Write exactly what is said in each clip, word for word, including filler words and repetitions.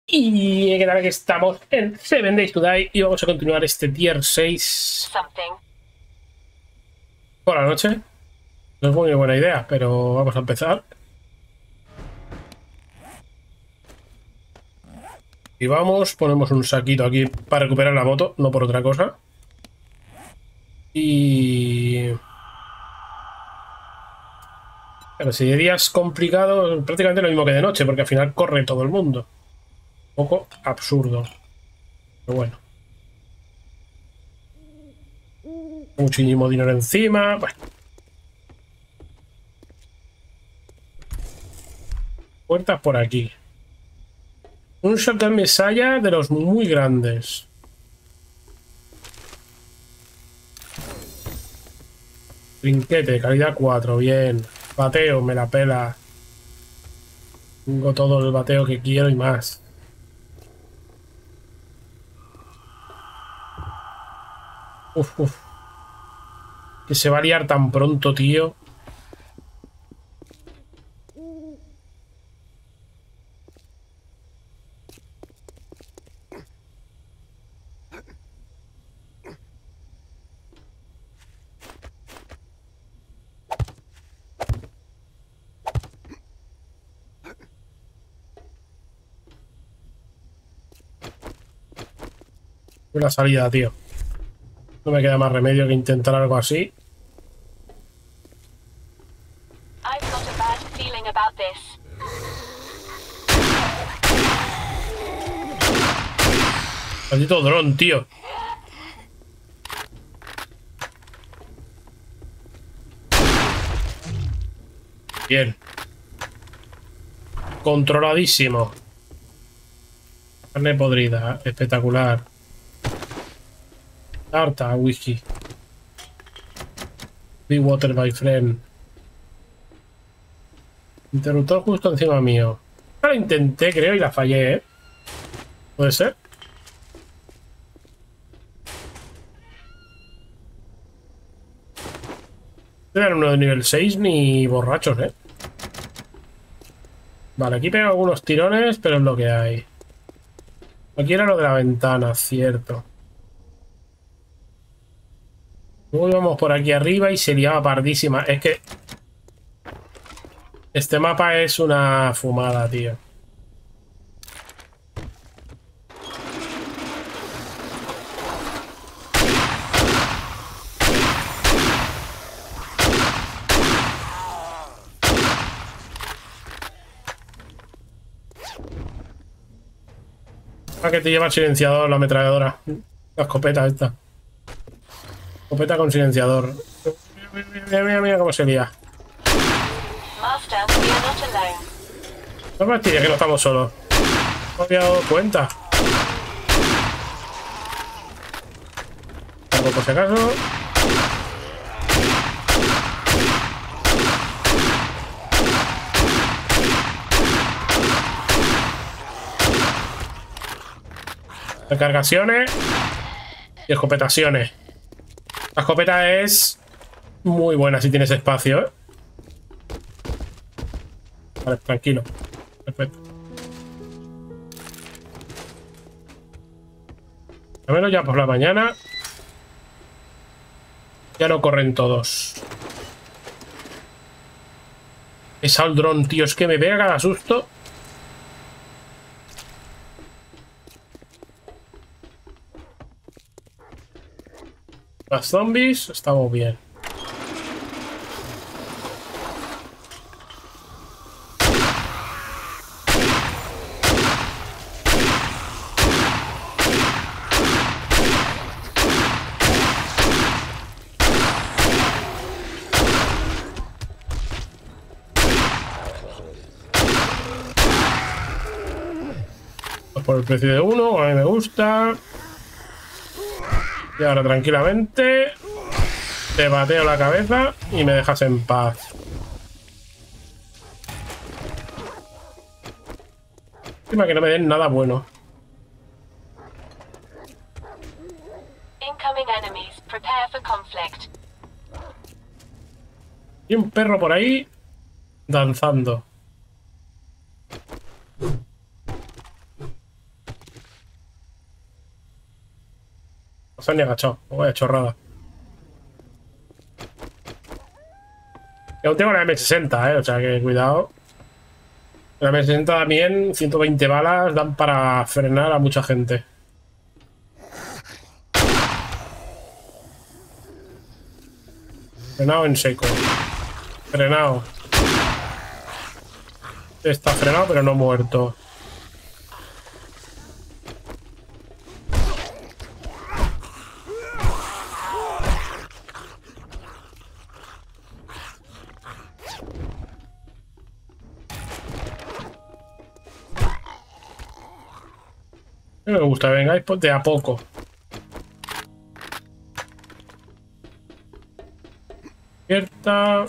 Y que tal que estamos en Seven Days to Die y vamos a continuar este tier seis por la noche. No es muy buena idea, pero vamos a empezar. Y vamos, ponemos un saquito aquí para recuperar la moto, no por otra cosa. Y... Pero si de día es complicado, prácticamente lo mismo que de noche, porque al final corre todo el mundo. Un poco absurdo. Pero bueno. Muchísimo dinero encima. Bueno. Puertas por aquí. Un shotgun Messiah de los muy grandes. Trinquete, calidad cuatro, bien. Bateo, me la pela. Tengo todo el bateo que quiero y más. Uf, uf. Que se va a liar tan pronto, tío. La salida, tío. No me queda más remedio que intentar algo así. Maldito dron, tío. Bien. Controladísimo. Carne podrida. Espectacular. Tarta, whisky. Big water, my friend. Interruptor justo encima mío. Lo intenté, creo, y la fallé, ¿eh? ¿Puede ser? No eran uno de nivel seis ni borrachos, ¿eh? Vale, aquí pego algunos tirones, pero es lo que hay. Aquí era lo de la ventana, cierto. Luego íbamos por aquí arriba y se liaba pardísima. Es que... este mapa es una fumada, tío. ¿A que te lleva el silenciador, la ametralladora? La escopeta esta. Escopeta con silenciador. Mira, mira, mira, mira cómo se lía. No me tires que no estamos solos. No me había dado cuenta. Algo por si acaso. Recargaciones y escopetaciones. La escopeta es muy buena si tienes espacio, ¿eh? Vale, tranquilo. Perfecto. Al menos ya por la mañana ya no corren todos. Es al dron, tío. Es que me pega cada susto. Las zombies, estamos bien. Por el precio de uno, a mí me gusta. Y ahora tranquilamente te bateo la cabeza y me dejas en paz. Encima que no me den nada bueno. Y un perro por ahí danzando. No se han ni agachado. Vaya chorrada. Y aún tengo la eme sesenta, eh. O sea que cuidado. La eme sesenta también, ciento veinte balas dan para frenar a mucha gente. Frenado en seco. Frenado. Está frenado pero no muerto. Me gusta, vengáis de a poco. Cierta.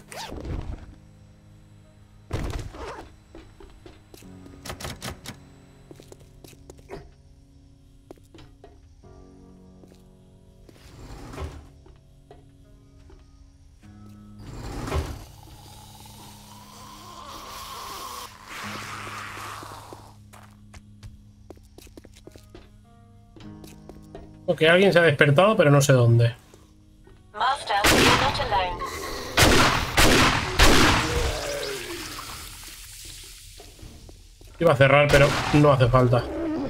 Ok, alguien se ha despertado, pero no sé dónde. Master, you're not alone. Iba a cerrar, pero no hace falta.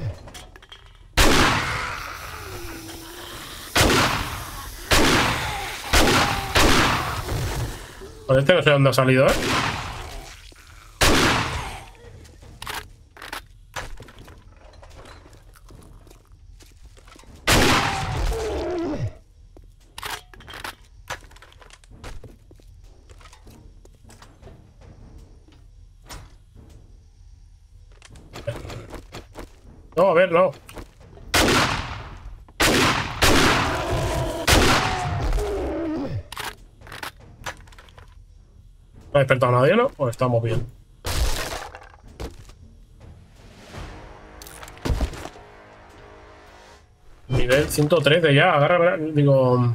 Pues este no sé dónde ha salido, ¿eh? No, a ver, no. No ha despertado nadie, ¿no? Pues estamos bien. Nivel ciento trece ya, agarra, digo...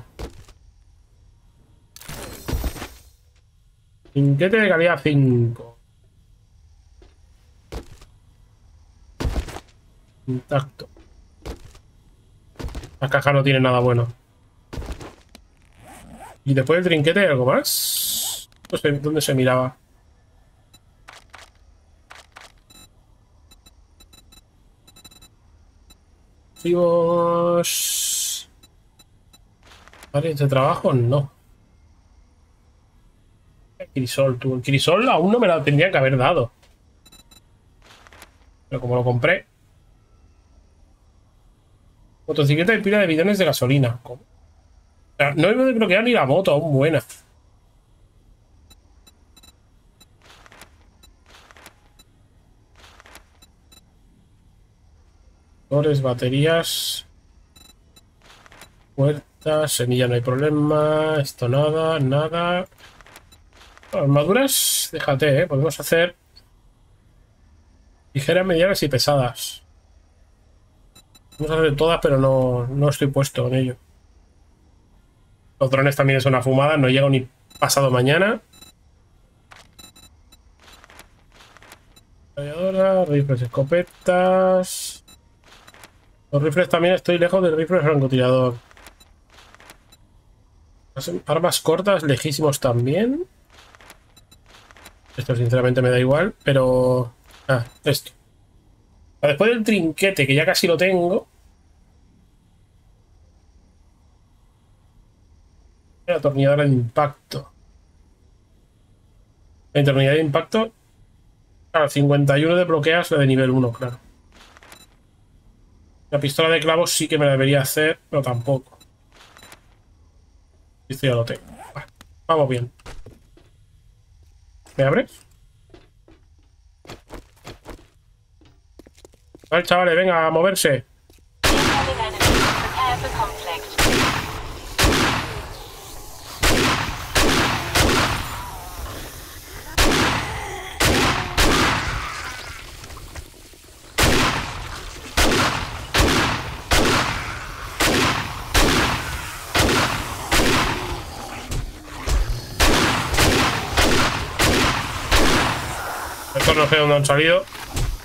Trinquete de calidad cinco. Intacto. La caja no tiene nada bueno. Y después del trinquete hay algo más. No sé dónde se miraba. Activos. ¿Áreas de trabajo? No. El crisol, tú. El crisol aún no me lo tendría que haber dado. Pero como lo compré. Motocicleta y pila de bidones de gasolina. ¿Cómo? O sea, no he de bloquear ni la moto, aún buena. Motores, baterías. Puertas, semilla no hay problema. Esto nada, nada. Armaduras, déjate, ¿eh? Podemos hacer ligeras, medianas y pesadas. Vamos a hacer todas, pero no, no estoy puesto en ello. Los drones también es una fumada, no llego ni pasado mañana. Radiadora, rifles, escopetas. Los rifles también estoy lejos del rifle francotirador. Las armas cortas, lejísimos también. Esto sinceramente me da igual, pero... Ah, esto. Después del trinquete, que ya casi lo tengo. La atornilladora de impacto. La atornilladora de impacto. Claro, cincuenta y uno de bloqueas la de nivel uno, claro. La pistola de clavos sí que me la debería hacer, pero tampoco. Esto ya lo tengo. Vale, vamos bien. ¿Me abres? Vale, chavales, venga, a moverse. Estos no sé dónde han salido.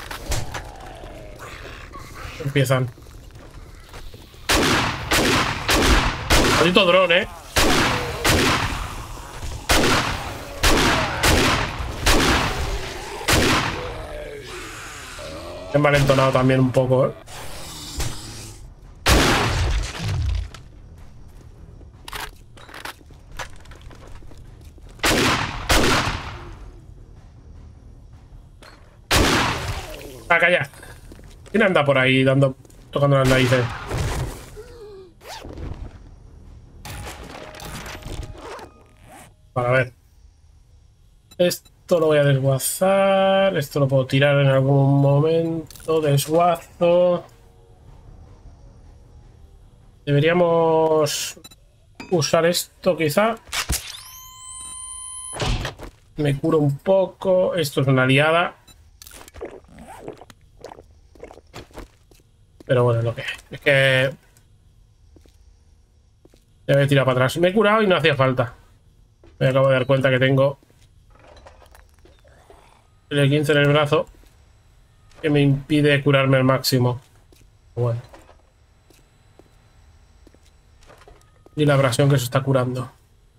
Empiezan. Bonito dron, eh. He envalentonado también un poco, eh. Ah, calla. ¿Quién anda por ahí dando, tocando las narices? Vale, a ver. Esto lo voy a desguazar. Esto lo puedo tirar en algún momento. Desguazo. Deberíamos usar esto quizá. Me curo un poco. Esto es una liada. Pero bueno, lo que es que ya voy a tirar para atrás. Me he curado y no hacía falta. Me acabo de dar cuenta que tengo el quince en el brazo que me impide curarme al máximo. Bueno. Y la abrasión que se está curando.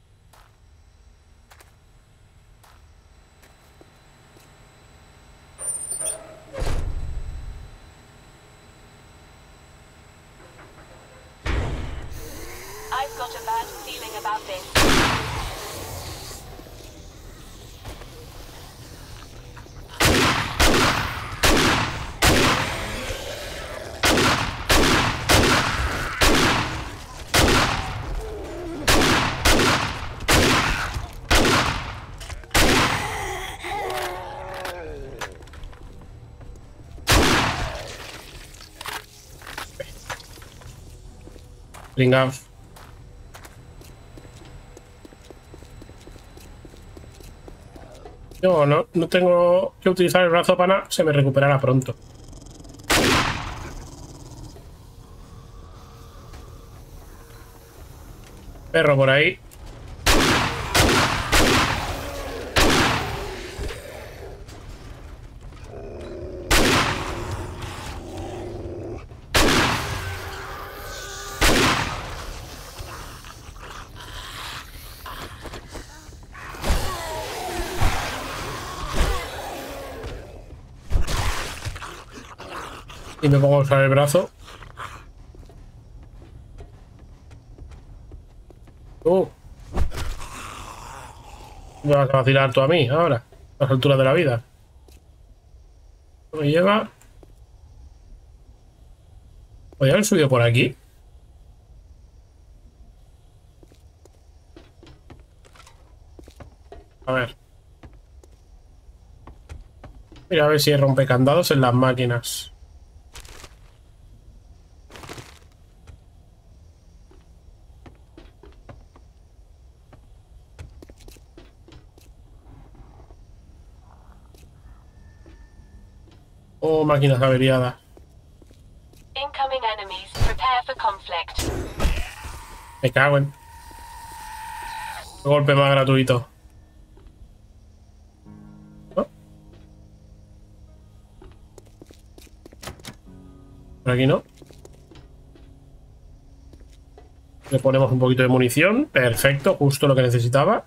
I've got a bad feeling about this. Pringaos. Yo no, no tengo que utilizar el brazo para nada, se me recuperará pronto. Perro por ahí. Y me pongo a usar el brazo. Uh. Me vas a vacilar tú a mí ahora, a las alturas de la vida. Me lleva. ¿Podría haber subido por aquí? A ver. Mira, a ver si hay rompecandados en las máquinas. Oh, máquinas averiadas. Incoming enemies. Prepare for conflict. Me cago en... Golpe más gratuito. ¿No? Por aquí no. Le ponemos un poquito de munición. Perfecto, justo lo que necesitaba.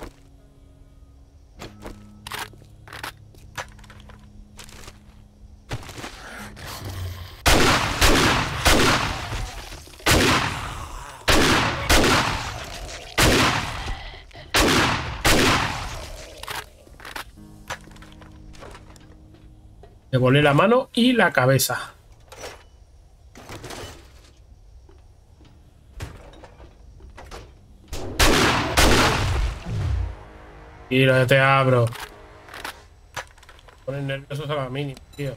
Le volé la mano y la cabeza. Y ya te abro. Ponen nerviosos a la mínima, tío.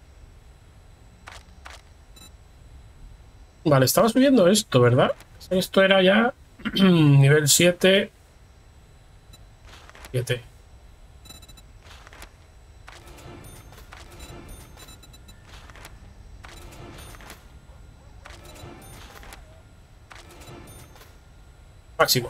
Vale, estaba subiendo esto, ¿verdad? Esto era ya nivel siete. siete. Máximo.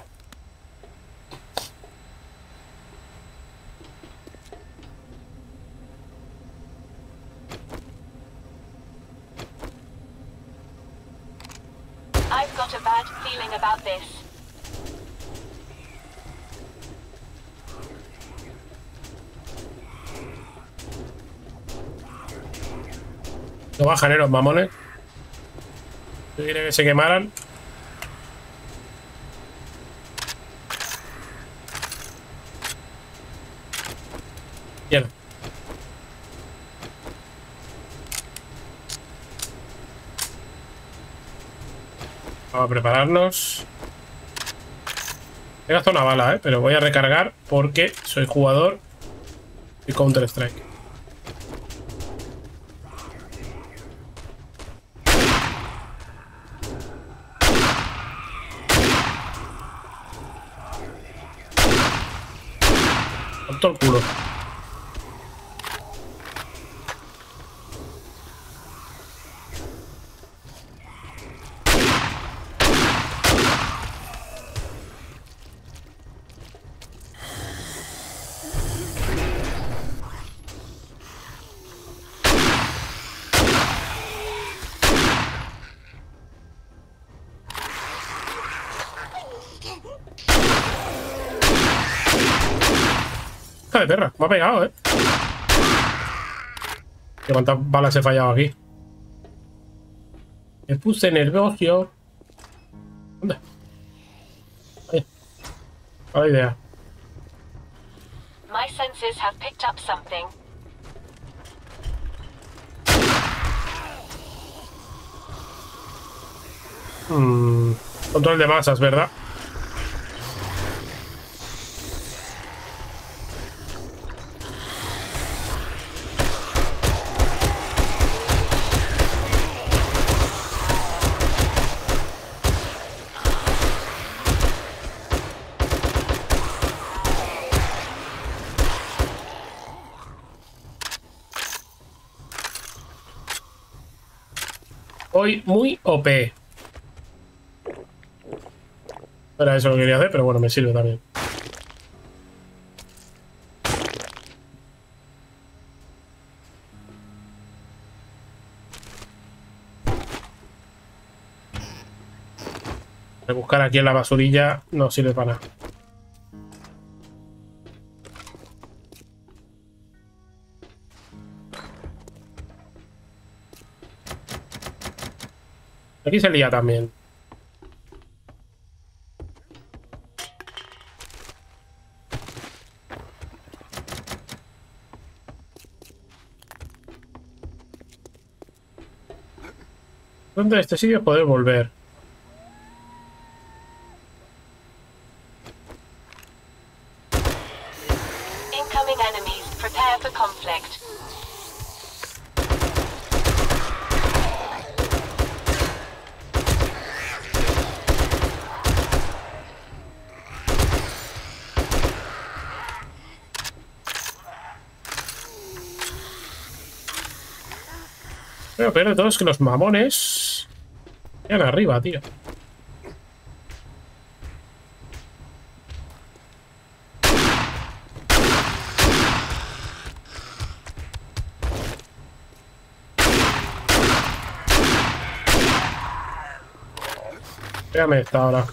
I've got got a bad feeling about this. No bajan, ¿eh? Los mamones. Yo quería que se quemaran. Mierda. Vamos a prepararnos. He gastado una bala, ¿eh? Pero voy a recargar porque soy jugador de Counter-Strike. Con todo el culo. De perra, me ha pegado, eh. ¿Qué cuántas balas he fallado aquí? Me puse nervioso. ¿Dónde? Ahí. Mala idea. My senses have picked up something. Hmm. Control de masas, ¿verdad? Hoy muy O P. Era eso lo que quería hacer, pero bueno, me sirve también. Buscar aquí en la basurilla no sirve para nada. Aquí se lía también. ¿Dónde de este sitio poder volver? Incoming enemies. Prepare for conflict. Pero peor de todo es que los mamones quedan arriba, tío. Pégame esta ahora.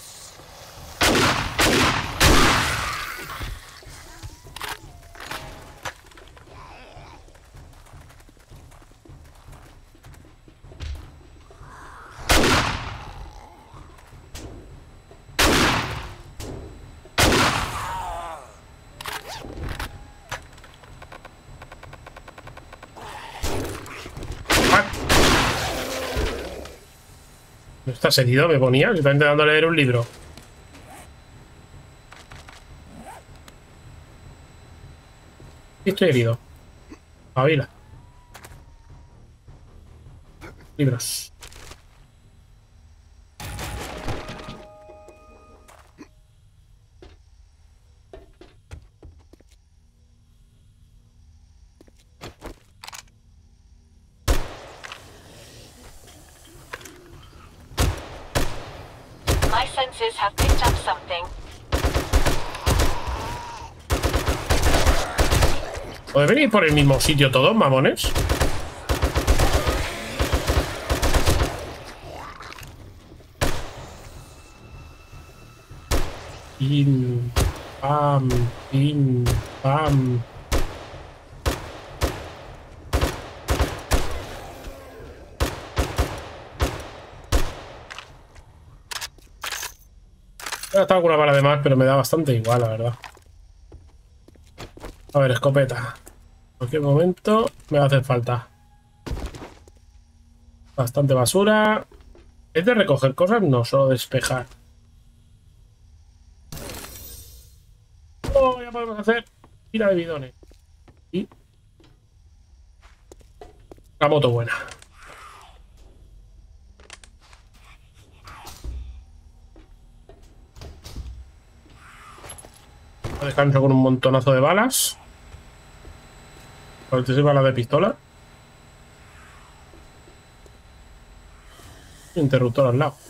¿No estás herido? Me ponía. Yo estaba intentando leer un libro. Sí, estoy herido. Pavila. Libros. My senses have picked up something. ¿Puede venir por el mismo sitio todos, mamones? Pim, pam, pim, pam. He gastado alguna bala de más, pero me da bastante igual, la verdad. A ver, escopeta. En cualquier momento me va a hacer falta. Bastante basura. ¿Es de recoger cosas? No, solo despejar. Oh, ya podemos hacer tira de bidones. Y la moto buena. Descanso con un montonazo de balas. cuarenta y seis balas de pistola. Interruptor al lado.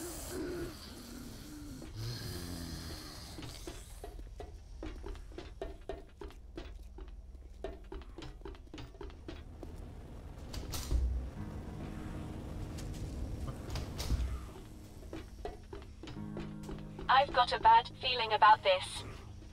I've got a bad feeling about this.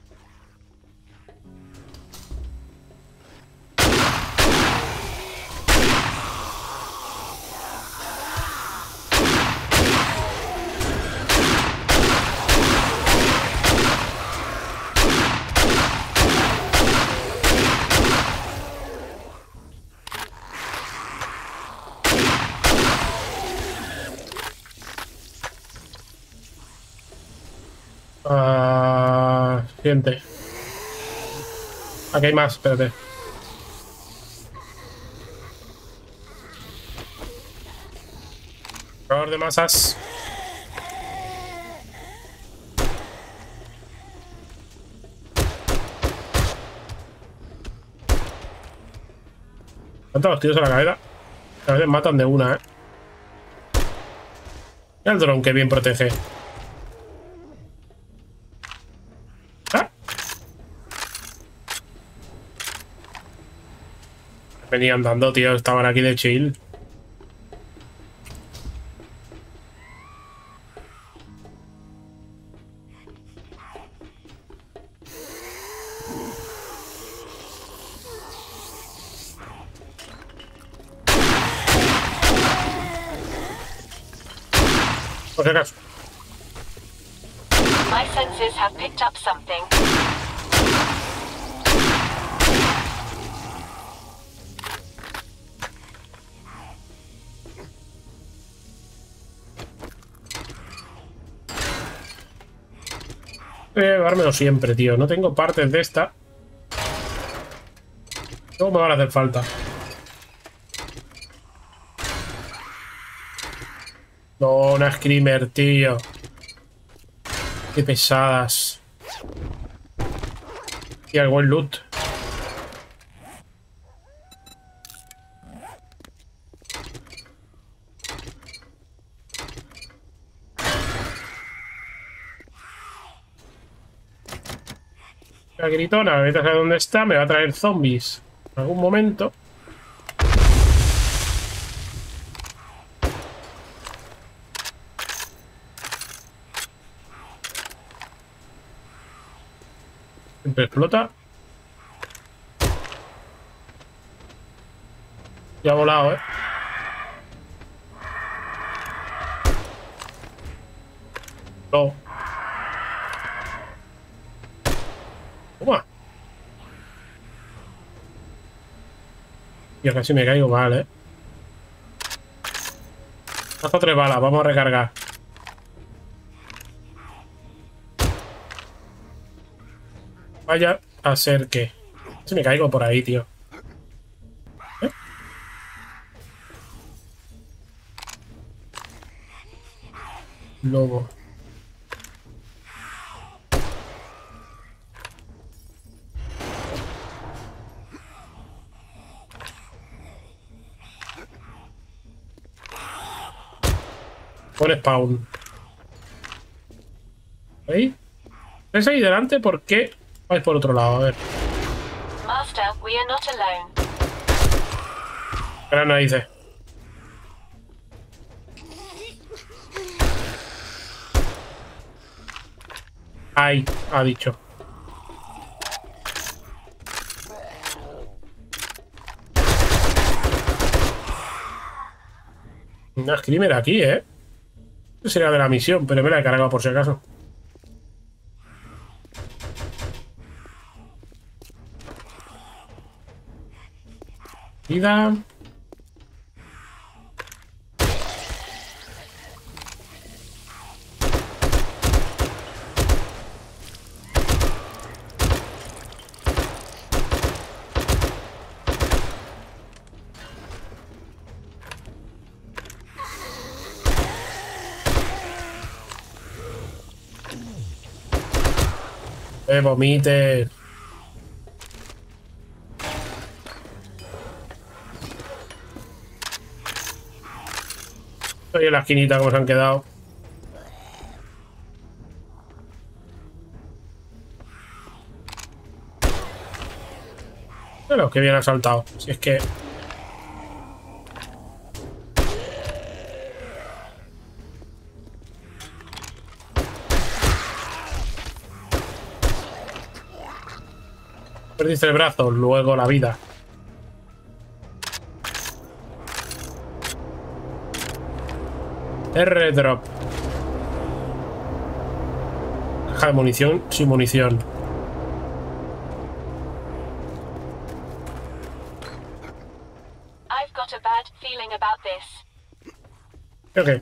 Ah, siguiente. Aquí hay más, espérate. Error de masas. ¿Cuántos los tiros a la cabeza? A veces matan de una, ¿eh? Mira el dron que bien protege. ¿Ah? Venían dando, tío. Estaban aquí de chill. Por si acaso. My senses have picked up something. Voy a llevármelo siempre, tío. No tengo partes de esta. ¿Cómo me van a hacer falta? No, una screamer, tío. Qué pesadas. Y el buen loot. La gritona, vete a saber dónde está. Me va a traer zombies en algún momento. Siempre explota. Ya ha volado, eh. No. Toma. Yo casi me caigo mal, eh. Hasta tres balas, vamos a recargar. Vaya a ser que... Si me caigo por ahí, tío. ¿Eh? Lobo. Buen spawn. ¿Veis? ¿Ves ahí delante? ¿Por qué vais por otro lado? A ver. Master, we are not alone. Gran narices. Ay, ha dicho. Una screamer aquí, ¿eh? Esto sería de la misión, pero me la he cargado por si acaso. Vida. Eh, vomite. Estoy en la esquinita como se han quedado. Bueno, que bien ha saltado. Si es que... Perdiste el brazo, luego la vida. R-drop. Caja de munición sin munición. I've got a bad feeling about this. Creo que...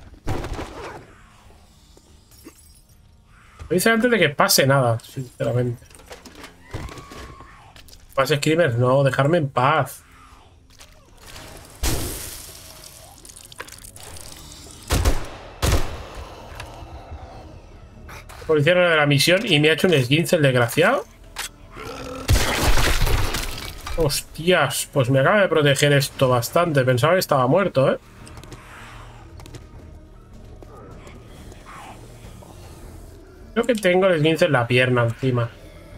Lo hice antes de que pase nada, sinceramente. Más screamers, no, dejarme en paz. El policía no era de la misión y me ha hecho un esguince el desgraciado. Hostias, pues me acaba de proteger esto bastante. Pensaba que estaba muerto, ¿eh? Creo que tengo el esguince en la pierna encima.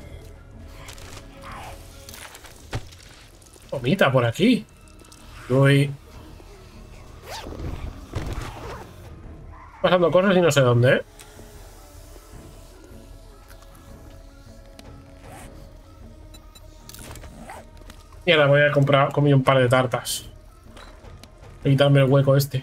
Vomita por aquí. Uy. Pasando cosas y no sé dónde, ¿eh? Y ahora voy a comprar, comí un par de tartas. Voy a quitarme el hueco este.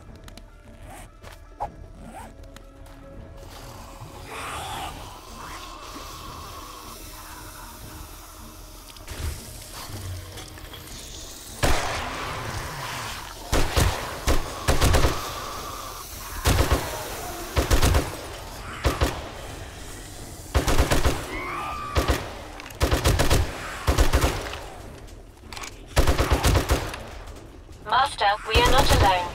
Master, we are not alone.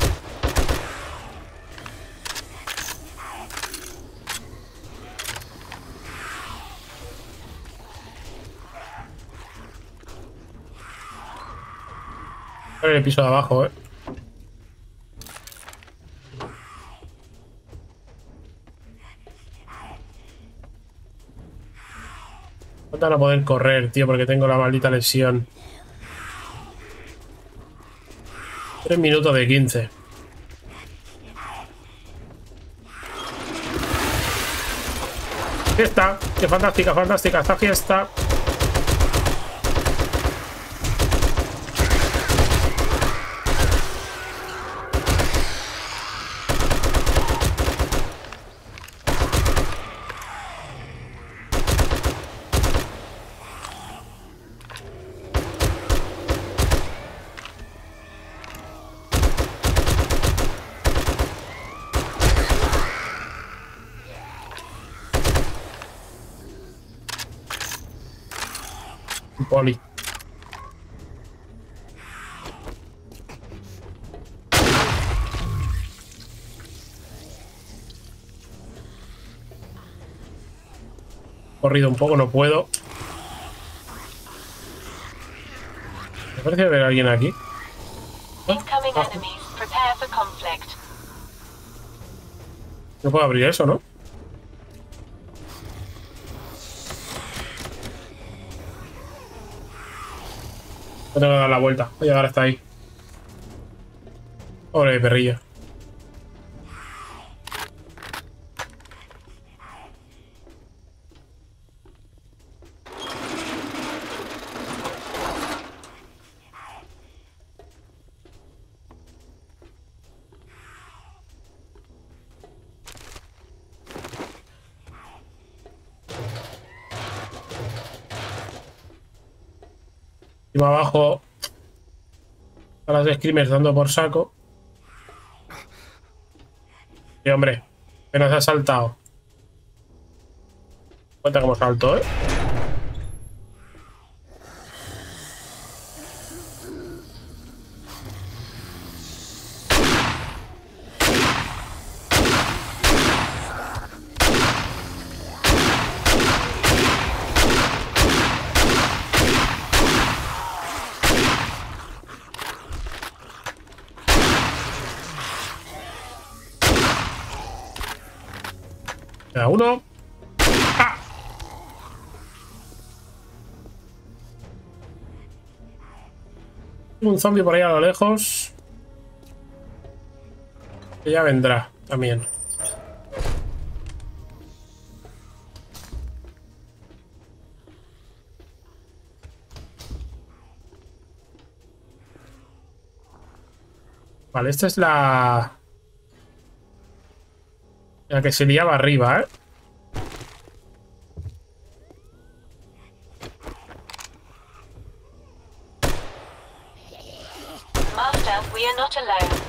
En el piso de abajo, ¿eh? No van a poder correr, tío, porque tengo la maldita lesión. tres minutos de quince. Fiesta, qué fantástica, fantástica esta fiesta. Poli. Corrido un poco, no puedo. Me parece ver a alguien aquí. Incoming enemies. Prepare for conflict. No puedo abrir eso, ¿no? Tengo que dar la vuelta. Voy a llegar hasta ahí. Pobre perrillo. Y abajo a las screamers dando por saco. Y hombre, que nos ha saltado. Cuenta cómo salto, ¿eh? Queda uno. ¡Ah! Un zombie por ahí a lo lejos. Que ya vendrá también. Vale, esta es la... La que se liaba arriba, ¿eh? Master, we are not alone.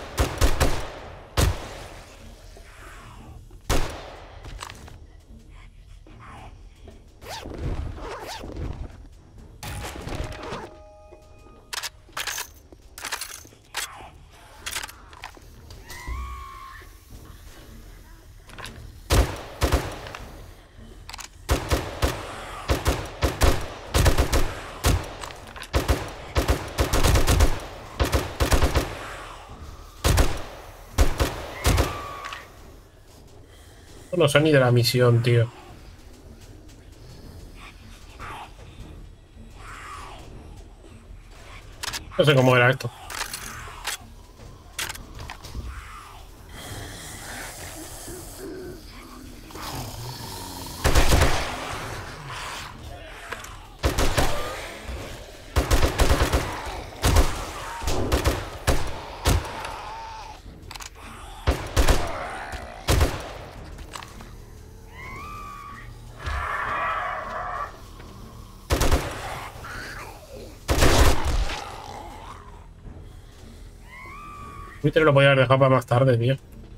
No sé ni de la misión, tío. No sé cómo era esto. Twitter lo podía haber dejado para más tarde, tío.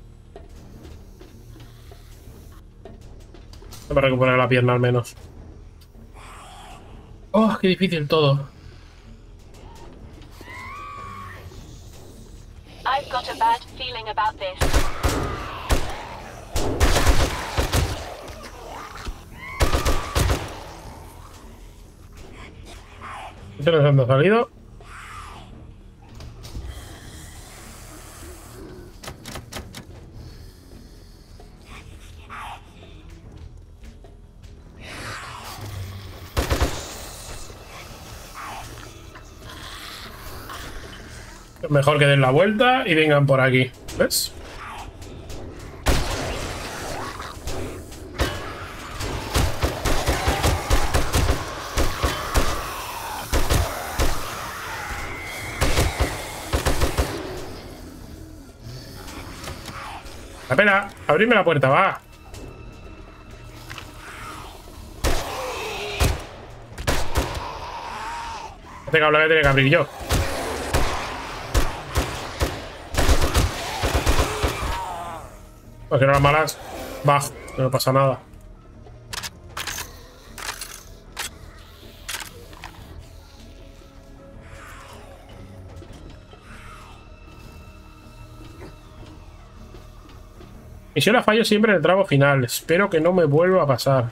Para recuperar la pierna al menos. Oh, qué difícil todo. I've got a bad feeling about this. ¿Qué nos han salido? Mejor que den la vuelta y vengan por aquí. ¿Ves? La pena, abrirme la puerta, va. Este cable voy a tener que abrir yo. Porque no las malas, bajo, no pasa nada. Misión la fallo siempre en el tramo final. Espero que no me vuelva a pasar.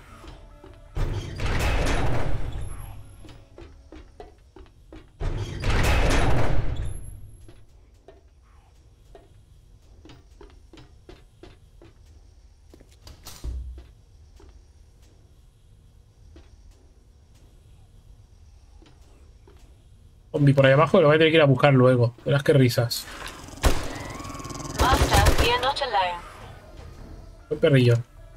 Zombie por ahí abajo que lo voy a tener que ir a buscar luego. Verás qué risas. Master, we are not alone. Un perrillo.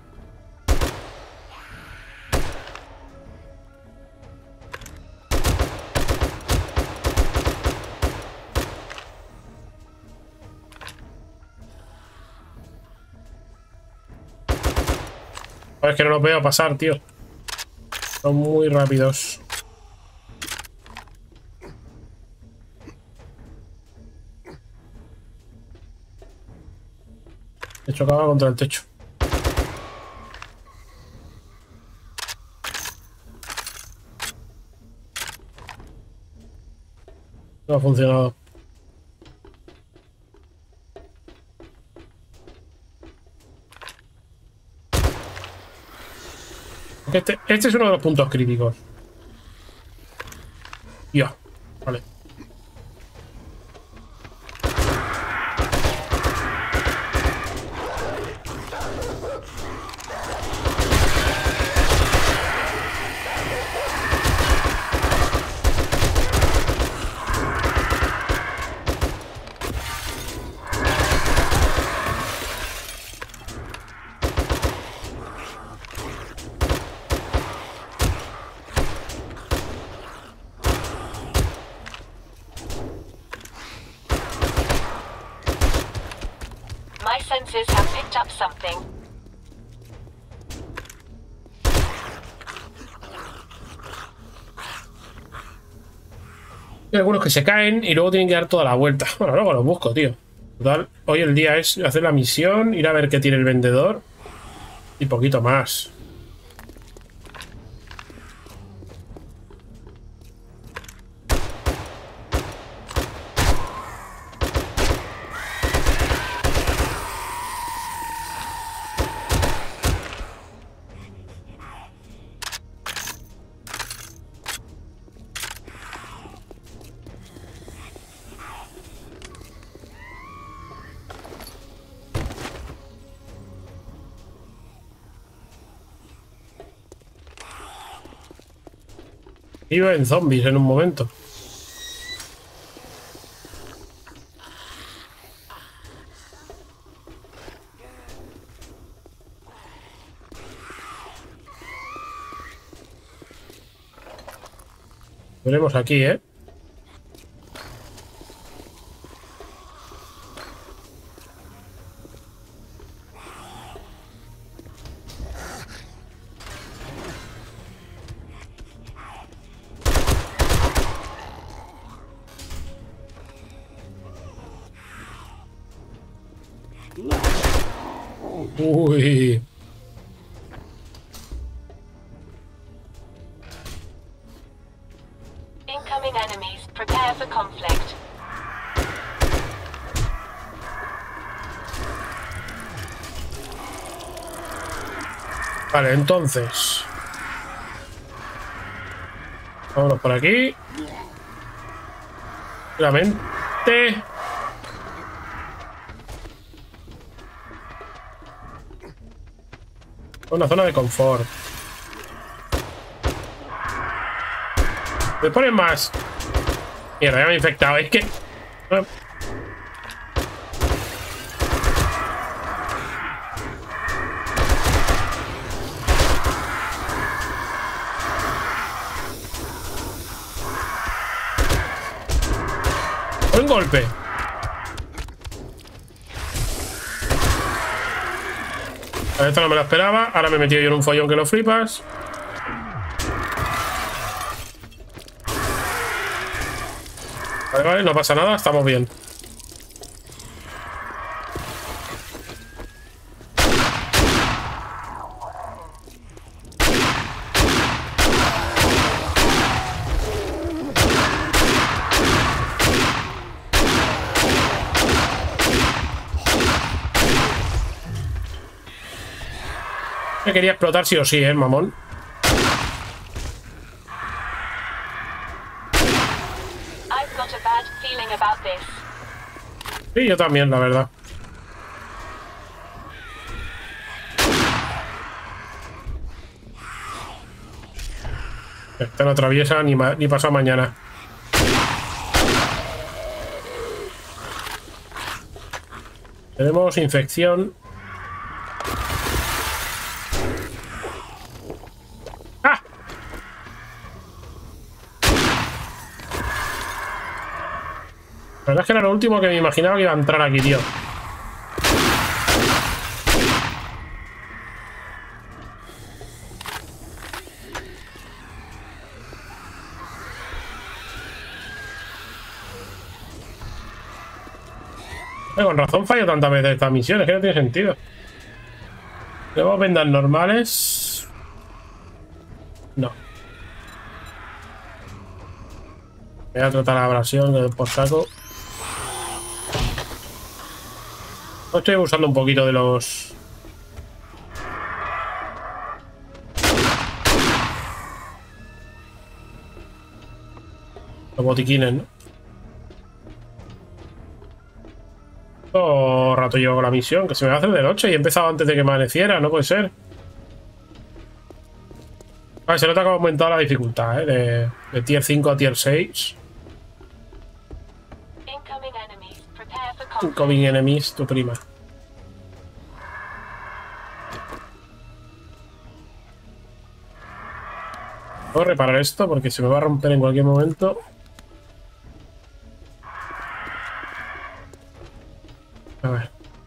Es que no los veo pasar, tío. Son muy rápidos. He chocado contra el techo. No ha funcionado. Este, este es uno de los puntos críticos. Ya, vale. My senses have picked up something. Hay algunos que se caen y luego tienen que dar toda la vuelta. Bueno, luego los busco, tío. Total, hoy el día es hacer la misión, ir a ver qué tiene el vendedor y poquito más. Iba en zombies en un momento. Veremos aquí, ¿eh? Uy. Incoming enemies. Prepare for conflict. Vale, entonces. Vámonos por aquí. Claramente. Una zona de confort. Me ponen más. Mierda, ya me he infectado. Es que... Buen golpe. A esto no me lo esperaba. Ahora me he metido yo en un follón que lo flipas. Vale, vale, no pasa nada, estamos bien. Me quería explotar sí o sí, eh, mamón. I've got a bad feeling about this. Sí, yo también, la verdad. Esta no atraviesa ni, ni pasado mañana. Tenemos infección. ¡Ah! La verdad es que era lo último que me imaginaba que iba a entrar aquí, tío. Eh, con razón fallo tantas veces estas misiones, que no tiene sentido. Luego vendas normales. No. Voy a tratar la abrasión que por saco. Estoy usando un poquito de los... Los botiquines, ¿no? Todo rato llevo con la misión, que se me va a hacer de noche y he empezado antes de que amaneciera, no puede ser. Vale, se nota que ha aumentado la dificultad, ¿eh? De, de tier cinco a tier seis. Incoming enemies. Prepare for combat. Incoming enemies, tu prima. Puedo reparar esto porque se me va a romper en cualquier momento. A ver.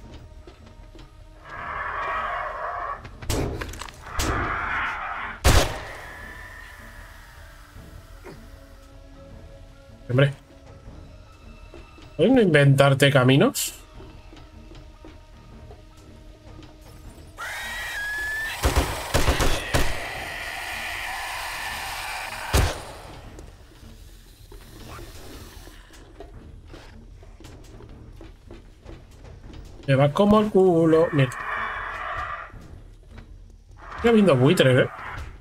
Hombre. ¿Puedes no inventarte caminos? Me va como el culo. Mira. Estoy viendo buitres, ¿eh?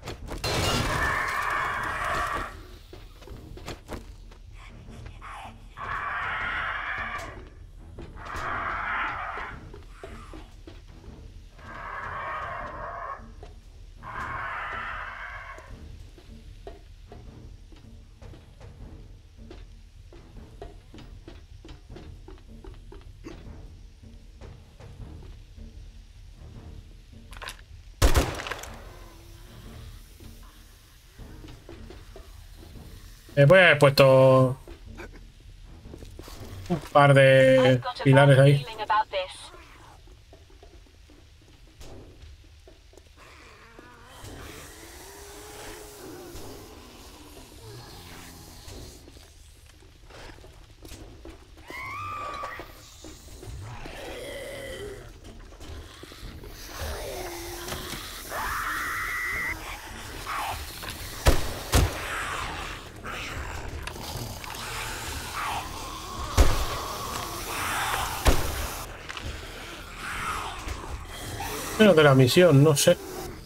Eh, pues he puesto un par de I've got a pilares bad ahí. feeling about this. Pero de la misión, no sé.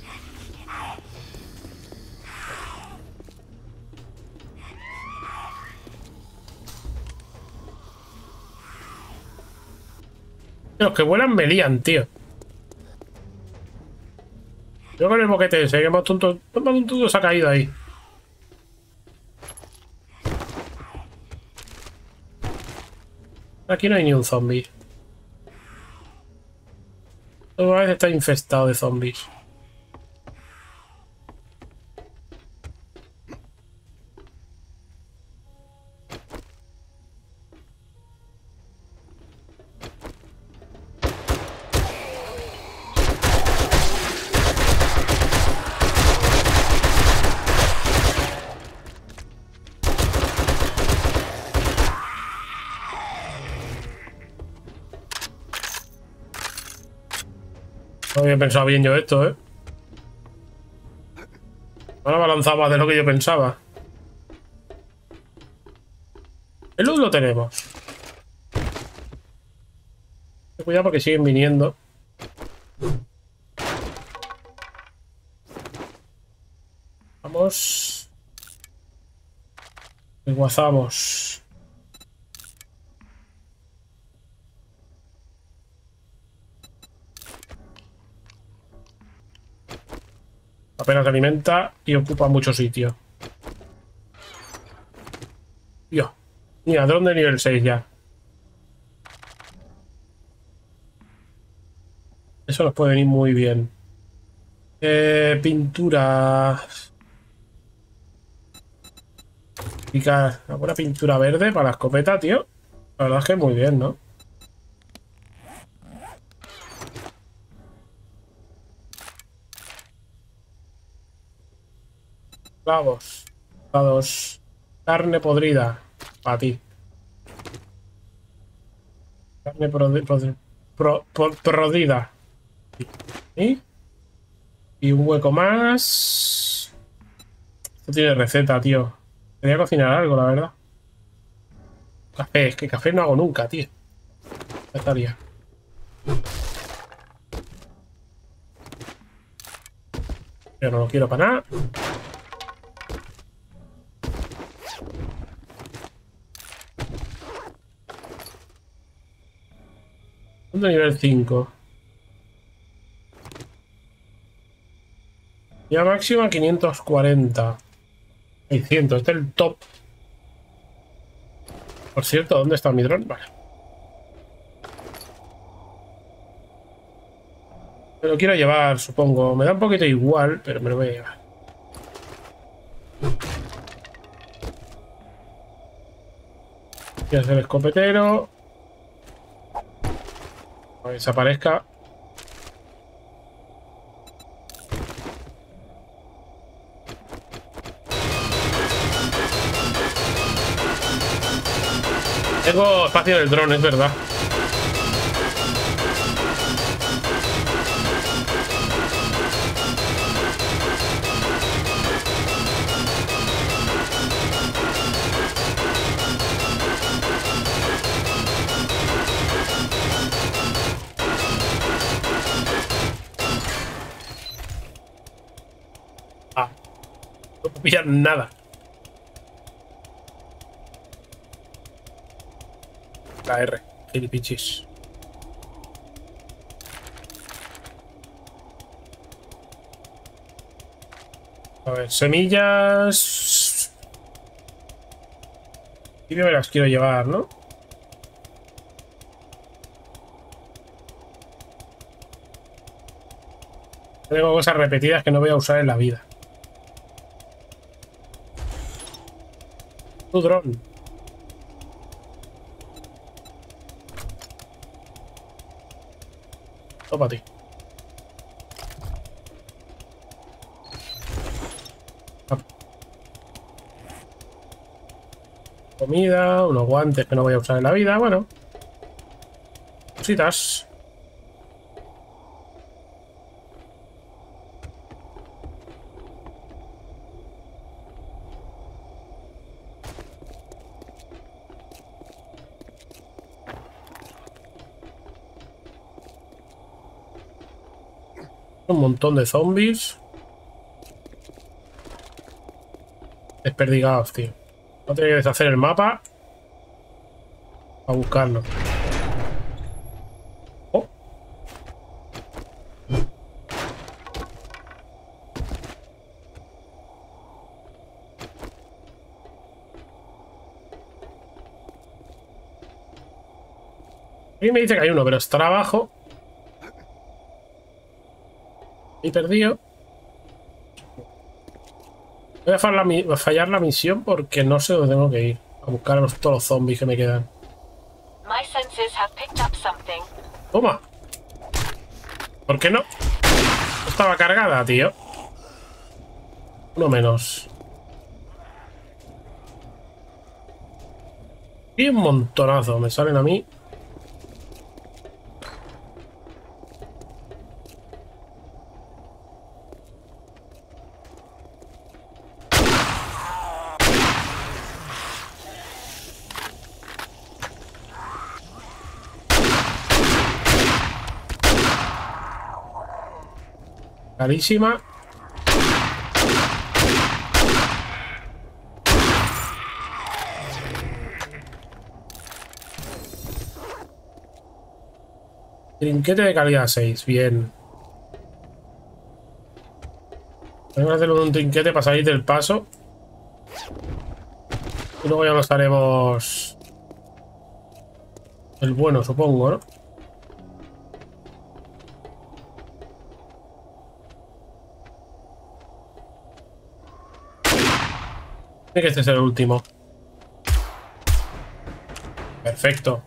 Los que vuelan me lían, tío. Yo con el boquete ese, que más tonto, más tonto se ha caído ahí. Aquí no hay ni un zombie. Todo a veces está infestado de zombies. No había pensado bien yo esto, ¿eh? Ahora me ha lanzado más de lo que yo pensaba. El luz lo tenemos. Cuidado porque siguen viniendo. Vamos. Desguazamos. Apenas se alimenta y ocupa mucho sitio. Dios. Mira, dron de nivel seis ya. Eso nos puede venir muy bien. Eh, pintura. Picar una buena pintura verde para la escopeta, tío. La verdad es que muy bien, ¿no? Clavos. Clavos. Carne podrida. Para ti. Carne prode- prode- pro- pro- prodida. ¿Sí? Y un hueco más. Esto tiene receta, tío. Quería cocinar algo, la verdad. Café, es que café no hago nunca, tío. Ya estaría. Yo no lo quiero para nada. Punto nivel cinco. Ya máxima quinientos cuarenta. seiscientos. Este es el top. Por cierto, ¿dónde está mi dron? Vale. Me lo quiero llevar, supongo. Me da un poquito igual, pero me lo voy a llevar. Voy a hacer escopetero. Que desaparezca. Tengo espacio en el dron, es verdad. Ah, no puedo pillar nada. La R, gilipichis. A ver, semillas. Y me las quiero llevar, ¿no? Tengo cosas repetidas que no voy a usar en la vida. Tu dron. Todo para ti. Comida, unos guantes que no voy a usar en la vida. Bueno, cositas. Un montón de zombies. Desperdigados, tío. No tengo que deshacer el mapa a buscarlo. Oh. Aquí me dice que hay uno, pero estará abajo. Y perdido. Voy a fallar la, mi- a fallar la misión porque no sé dónde tengo que ir. A buscar a los, todos los zombies que me quedan. My senses have picked up something. Toma. ¿Por qué no? Estaba cargada, tío. Uno menos. Y un montonazo me salen a mí. Carísima. Trinquete de calidad seis. Bien. Tengo que hacer un trinquete para salir del paso. Y luego ya nos haremos el bueno, supongo, ¿no? Tiene que este ser el último. Perfecto.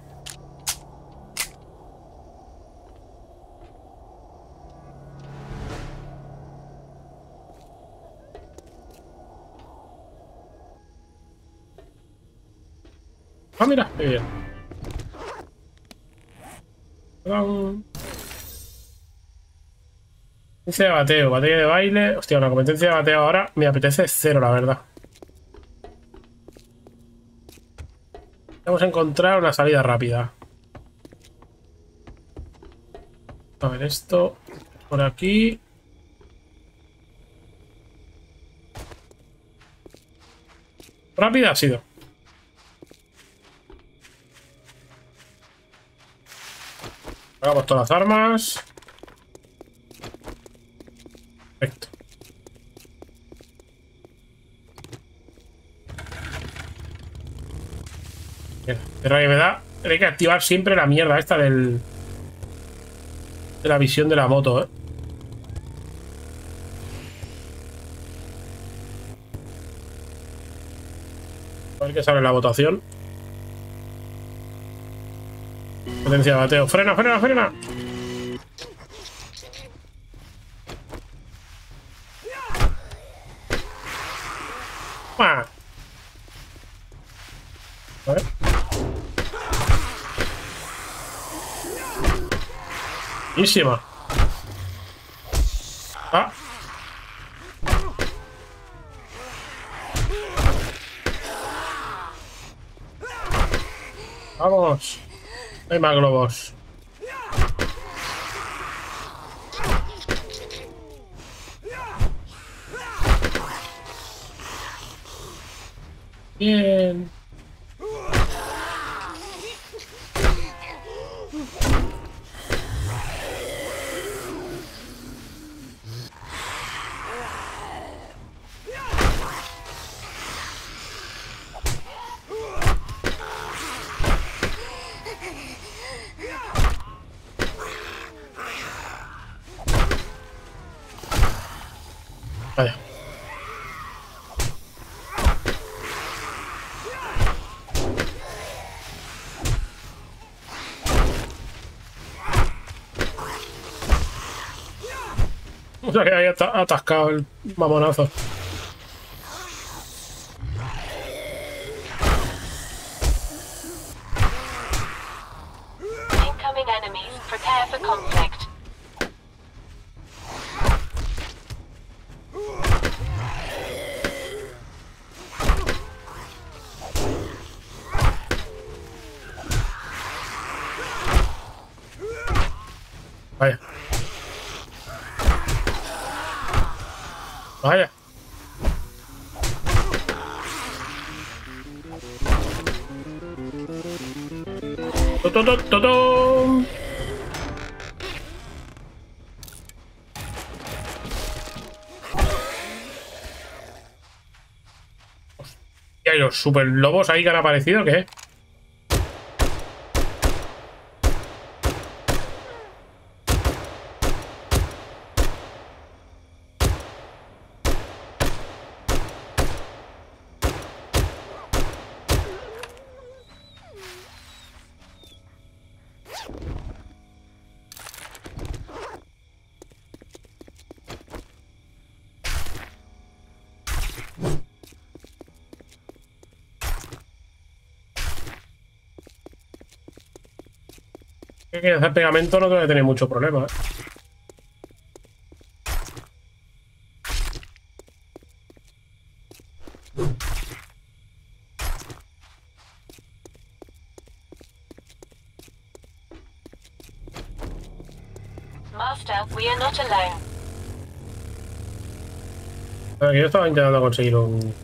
Ah, mira, qué bien. Competencia de bateo, batalla de baile. Hostia, una competencia de bateo ahora me apetece cero, la verdad. Vamos a encontrar una salida rápida. A ver, esto por aquí. Rápida ha sido. Hagamos todas las armas. Perfecto. Bien, pero que me da. Hay que activar siempre la mierda esta del. De la visión de la moto, eh. A ver qué sale en la votación. Potencia de bateo. ¡Frena, frena, frena! ¡Ah! A ver. Buenísima. Ah. Vamos. Hay más globos. Bien. Vaya. O sea que ahí está atascado el mamonazo. Incoming enemies. Prepare for conflict. Vaya. Vaya. ¡Tototototón! ¿Y los super lobos ahí que han aparecido? ¿Qué? Que hacer pegamento no debe tener mucho problema, ¿eh? Master, we are not alone. Aquí yo estaba intentando conseguir un...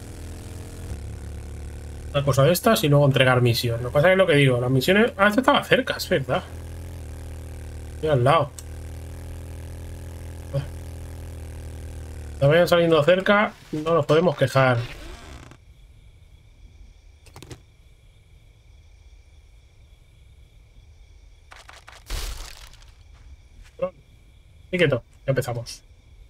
una cosa de estas y luego entregar misión. Lo que pasa es que lo que digo, las misiones... Ah, esta estaba cerca, es verdad. Estoy al lado. Cuando vayan saliendo cerca, no nos podemos quejar. Y quieto, ya empezamos.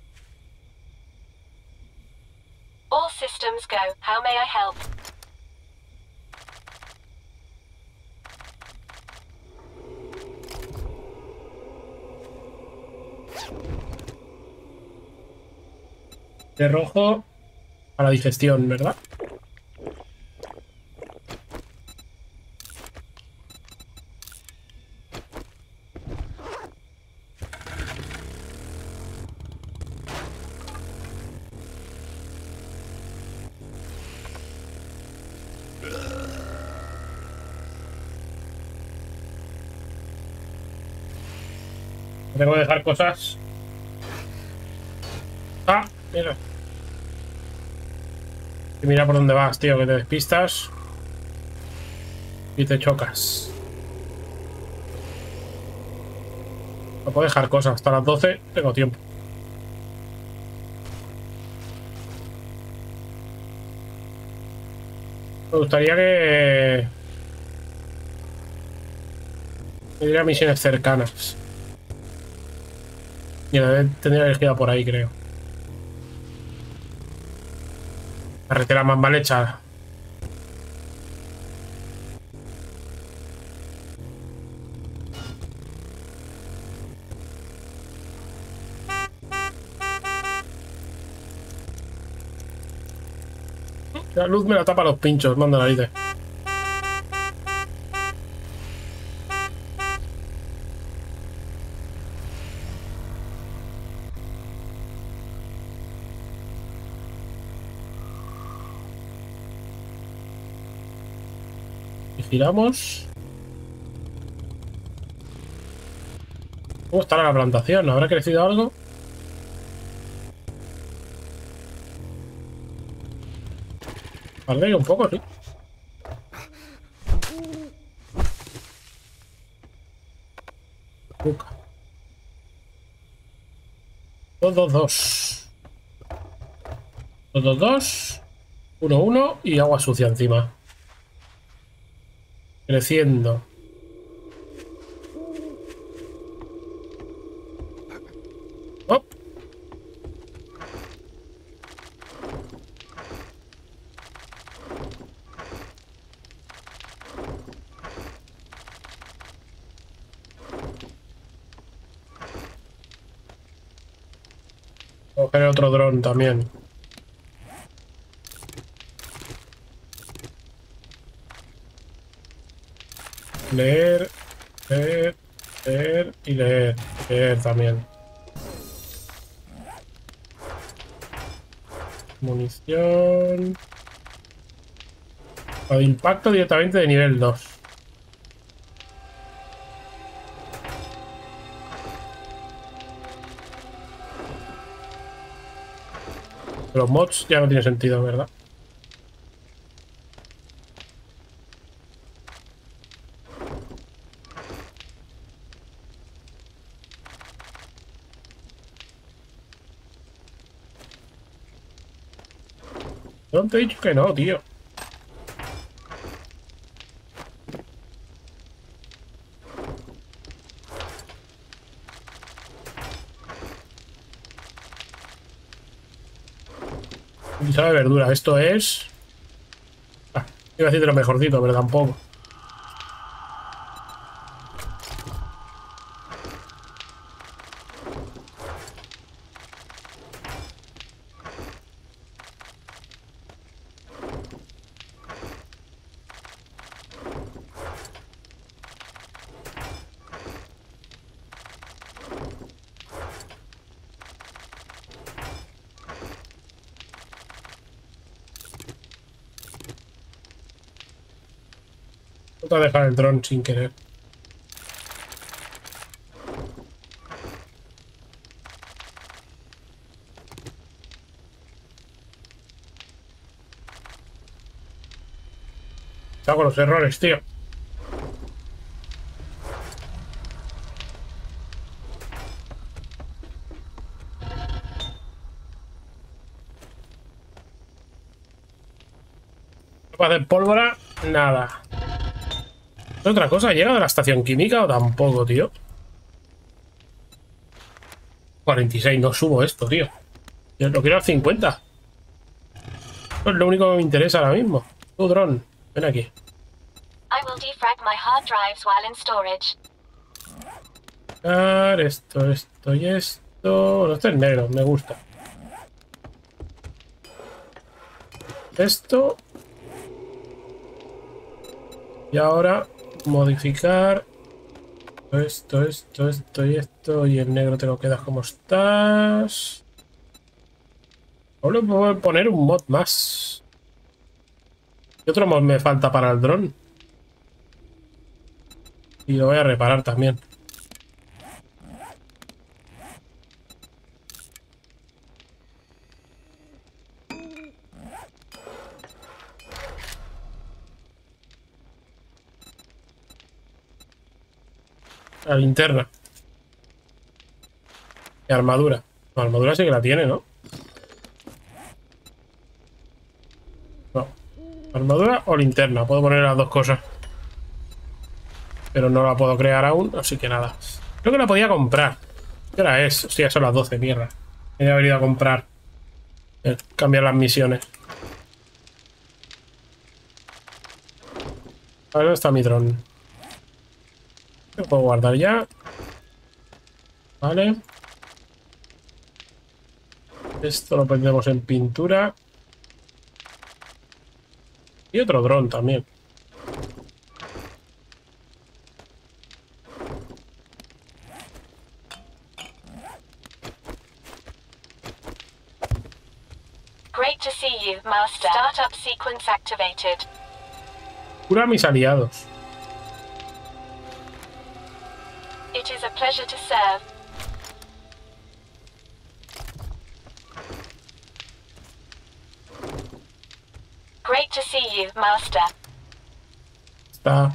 All systems go. How may I help? De rojo a la digestión, ¿verdad? Tengo que dejar cosas. Ah, mira. Y mira por dónde vas, tío, que te despistas. Y te chocas. No puedo dejar cosas. Hasta las doce tengo tiempo. Me gustaría que... me diera misiones cercanas. Y la tendría elegida por ahí, creo. Carretera más mal hecha. La luz me la tapa los pinchos, manda narices. Y giramos. ¿Cómo estará la plantación? ¿Habrá crecido algo? Vale, un poco, sí. Azúcar. Dos, dos, dos. Dos, dos, dos. Uno, uno y agua sucia encima. Creciendo. Oh. Coger otro dron también. Leer, leer, leer y leer. Leer también. Munición. De impacto directamente de nivel dos. Los mods ya no tiene sentido, ¿verdad? No te he dicho que no, tío. Ensalada de verdura, esto es... Ah, iba a decir de lo mejorcito, pero tampoco. No te voy a dejar el dron sin querer. Hago los errores, tío. No puedo hacer pólvora, nada. ¿Es otra cosa? ¿Llega de la estación química o tampoco, tío? cuarenta y seis, no subo esto, tío. Yo lo quiero a cincuenta. Eso es lo único que me interesa ahora mismo. Tu dron, ven aquí. I will defrag my hard drives while in storage. Esto, esto y esto. No, este es negro, me gusta. Esto. Y ahora modificar esto, esto, esto y esto. Y el negro te lo quedas como estás. Ahora puedo poner un mod más. ¿Qué otro mod me falta para el dron? Y lo voy a reparar también. La linterna. Y armadura. La armadura sí que la tiene, ¿no? No. Armadura o linterna. Puedo poner las dos cosas. Pero no la puedo crear aún, así que nada. Creo que la podía comprar. ¿Qué hora es? Hostia, son las doce, mierda. He de haber ido a comprar. Eh, cambiar las misiones. A ver, ¿dónde está mi dron? Lo puedo guardar ya. Vale. Esto lo pondremos en pintura. Y otro dron también. Great to see you, Master. Startup sequence activated. Cura a mis aliados. It is a pleasure to serve. Great to see you, Master. Está.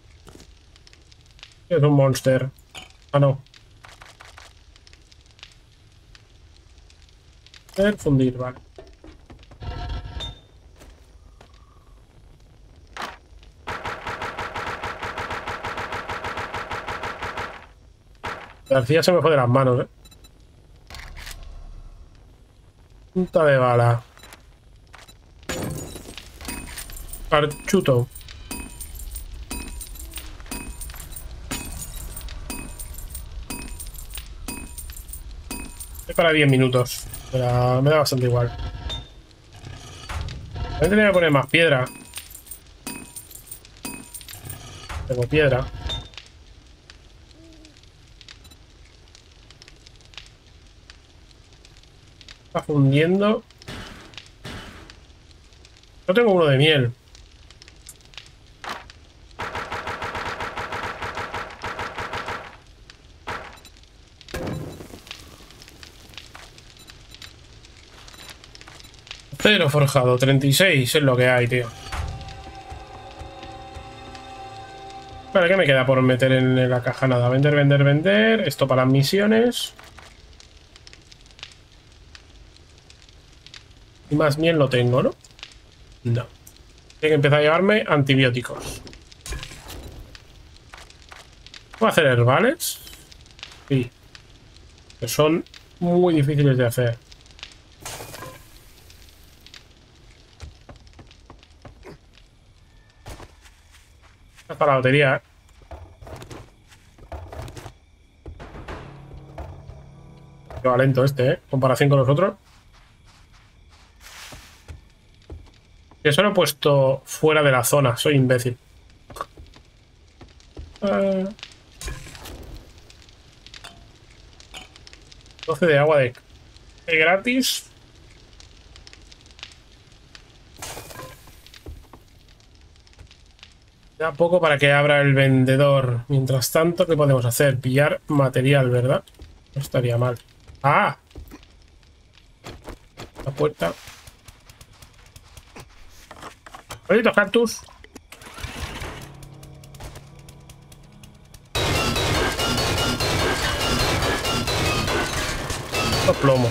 Es un monster. Ah, no. Hacer fundir, vale. García se me fue de las manos, eh. Punta de bala. Carchuto. Es para diez minutos. Me da, me da bastante igual. También tenía que poner más piedra. Tengo piedra. Está fundiendo. No tengo uno de miel. Acero forjado, treinta y seis es lo que hay, tío. Vale, ¿qué me queda por meter en la caja? Nada, vender, vender, vender. Esto para las misiones. Y más miel lo tengo, ¿no? No. Tengo que empezar a llevarme antibióticos. ¿Puedo hacer herbales? Sí. Que son muy difíciles de hacer. Hasta la lotería, ¿eh? Qué va lento este, ¿eh? En comparación con los otros. Eso lo he puesto fuera de la zona. Soy imbécil. Uh... doce de agua de... de gratis. Da poco para que abra el vendedor. Mientras tanto, ¿qué podemos hacer? Pillar material, ¿verdad? No estaría mal. ¡Ah! La puerta. ¡Malditos cactus! Esto es plomo.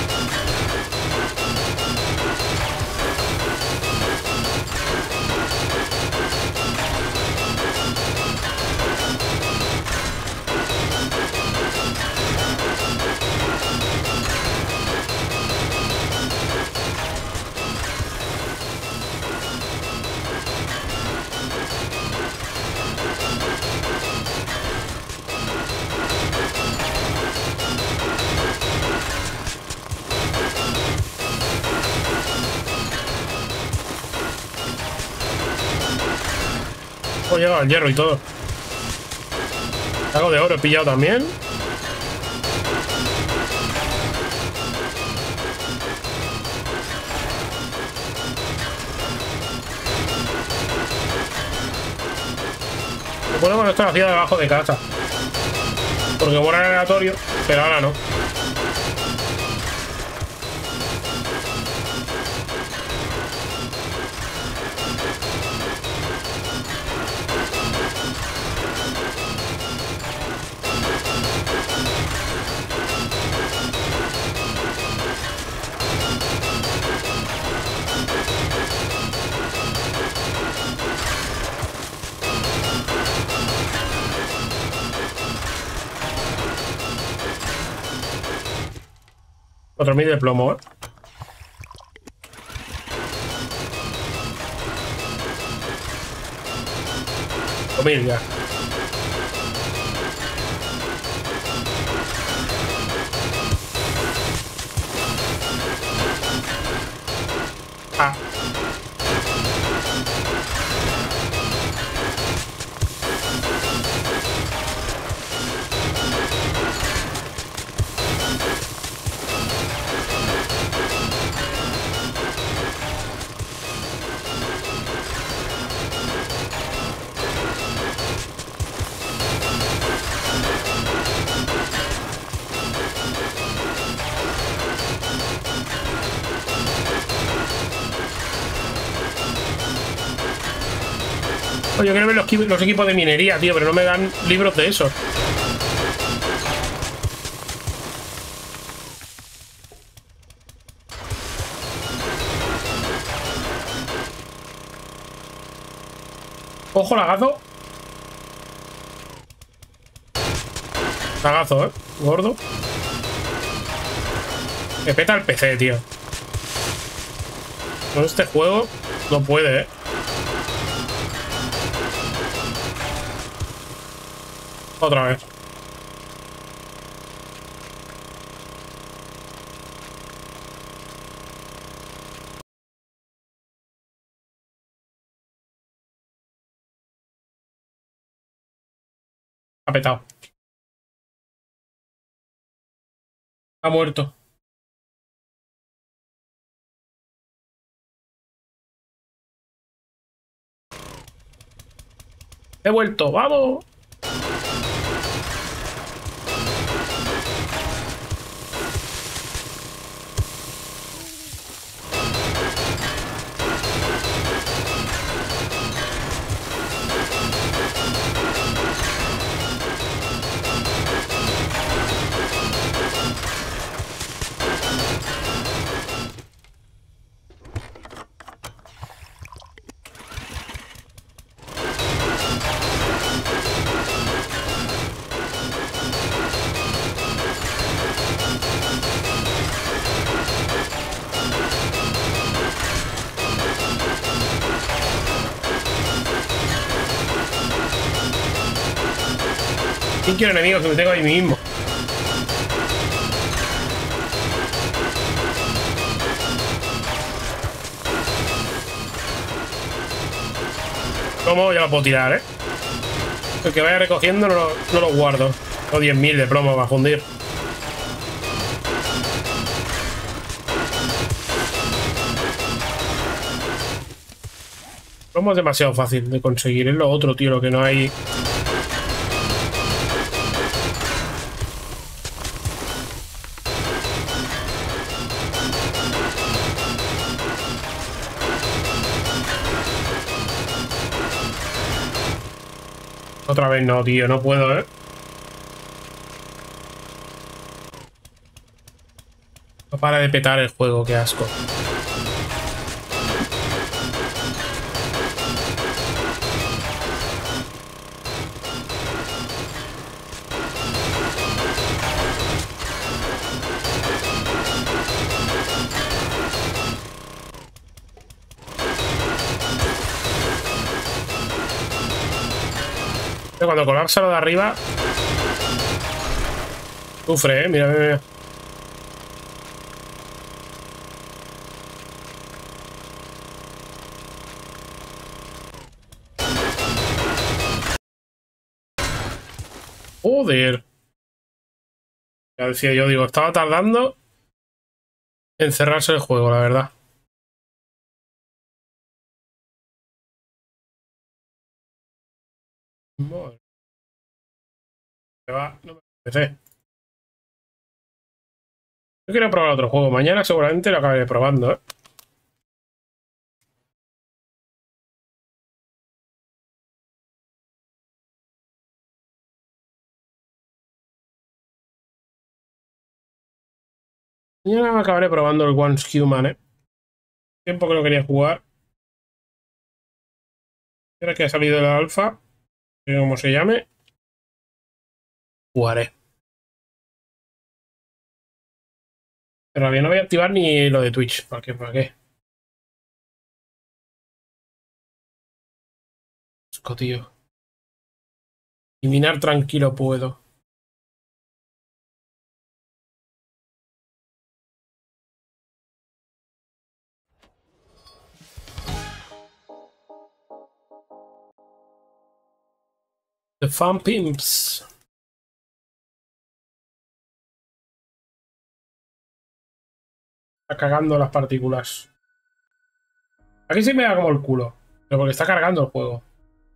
He llegado al hierro y todo. Algo de oro he pillado también. Lo podemos estar hacia debajo de casa. Porque borra el aleatorio, pero ahora no. cuatro mil de plomo, ¿eh? cinco mil ya. Ah. Oye, yo quiero ver los, los equipos de minería, tío, pero no me dan libros de eso. Ojo, lagazo. Lagazo, eh. Gordo. Me peta el P C, tío. Con este juego no puede, eh. Otra vez. Ha petado. Ha muerto. He vuelto, ¡vamos! ¿Quién quiero enemigos que me tengo ahí mismo? ¿Cómo? Ya lo puedo tirar, ¿eh? El que vaya recogiendo no lo, no lo guardo. O diez mil de plomo va a fundir. Plomo es demasiado fácil de conseguir. Es lo otro, tío, lo que no hay. Otra vez no, tío, no puedo, ¿eh? No para de petar el juego, qué asco. Cuando colapsa lo de arriba sufre, eh, mira, mira, mira. Joder. Ya decía yo, digo, estaba tardando en cerrarse el juego, la verdad. Madre. Me va, no me apetece. Yo quiero probar otro juego. Mañana seguramente lo acabaré probando, ¿eh? Mañana me acabaré probando el Once Human, ¿eh? Tiempo que no quería jugar. Ahora que ha salido la alfa, como se llame, jugaré. Pero todavía no voy a activar ni lo de Twitch. ¿Para qué? ¿Para qué? Asco, tío. Eliminar tranquilo puedo. The Fun Pimps. Está cagando las partículas. Aquí sí me da como el culo. Pero porque está cargando el juego.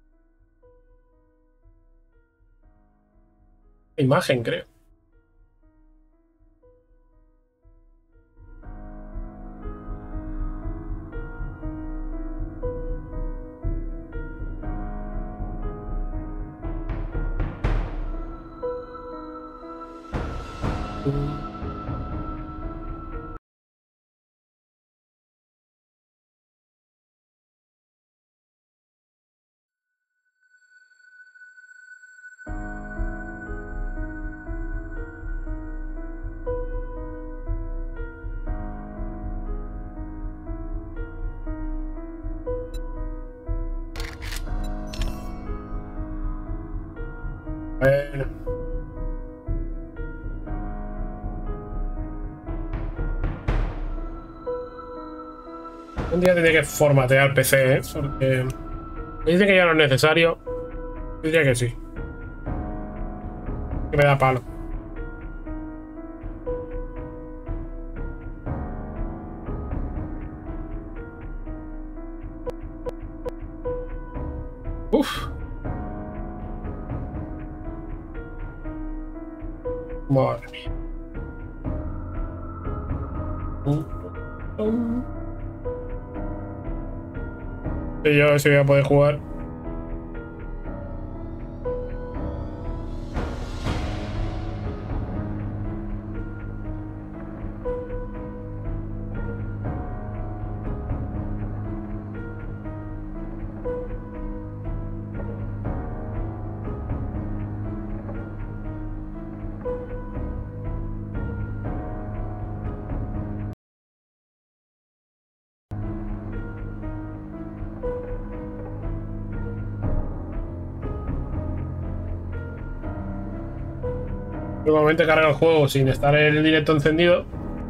Imagen, creo. Bueno. Un día tendré que formatear el P C, ¿eh? Porque me dice que ya no es necesario. Yo diría que sí. Que me da palo. Uf. Madre mía. Uh, uh. Y yo sí voy a poder jugar. Normalmente carga el juego sin estar el directo encendido.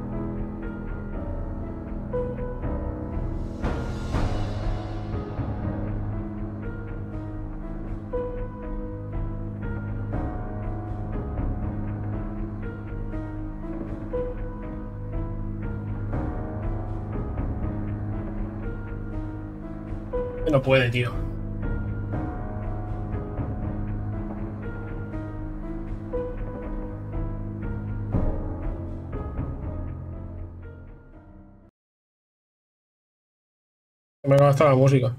No puede, tío. Me acaba hasta la música.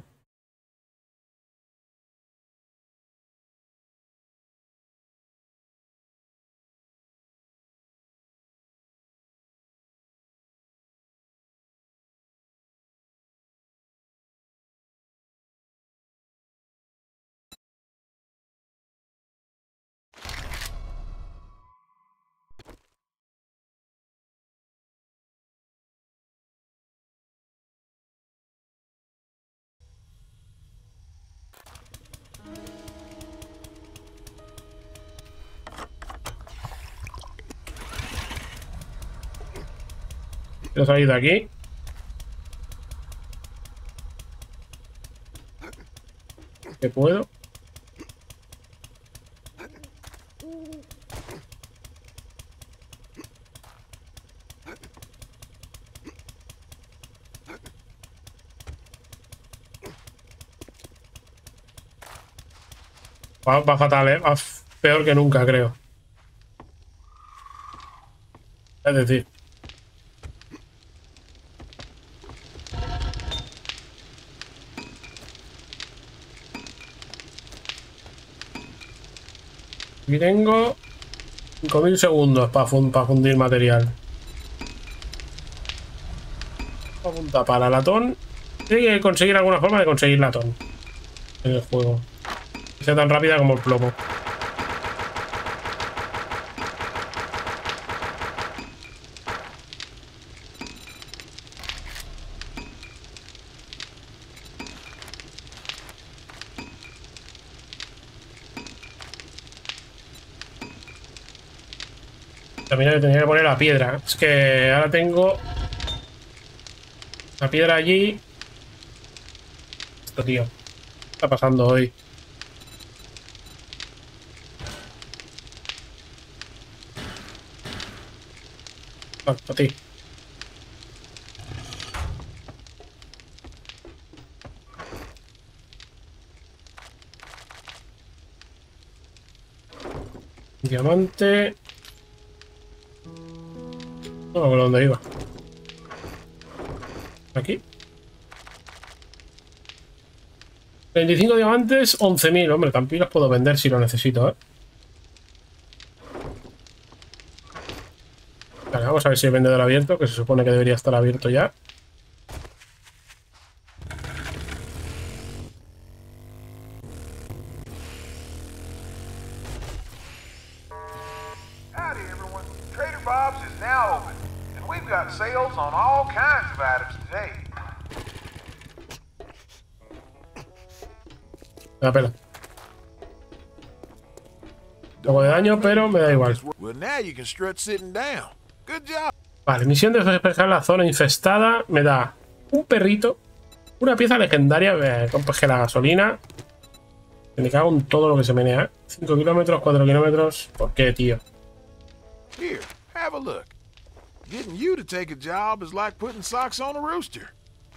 Quiero salir de aquí. ¿Qué puedo? Va, va fatal, ¿eh? Va peor que nunca, creo. Es decir... Aquí tengo cinco mil segundos para fund pa fundir material. Apunta para latón. Hay que conseguir alguna forma de conseguir latón en el juego. Que sea tan rápida como el plomo. También le tenía que poner la piedra. Es que ahora tengo la piedra allí. Esto, tío. ¿Qué está pasando hoy? Ah, a ti. Diamante. No me acuerdo dónde iba. Aquí. veinticinco diamantes, once mil. Hombre, también los puedo vender si lo necesito, ¿eh? Vale, vamos a ver si el vendedor abierto, que se supone que debería estar abierto ya. Howdy, everyone. Trader Bob's is now open, and we've got sales on all kinds of items today. Me da pena. Poco de daño, pero me da igual. Well, now you can strut sitting down. Good job. Vale, misión de despejar la zona infestada. Me da un perrito, una pieza legendaria. Eh, Compege la gasolina. Me cago en todo lo que se menea. cinco kilómetros, cuatro kilómetros. ¿Por qué, tío? Here, have a look. Getting you to take a job is like putting socks on a rooster.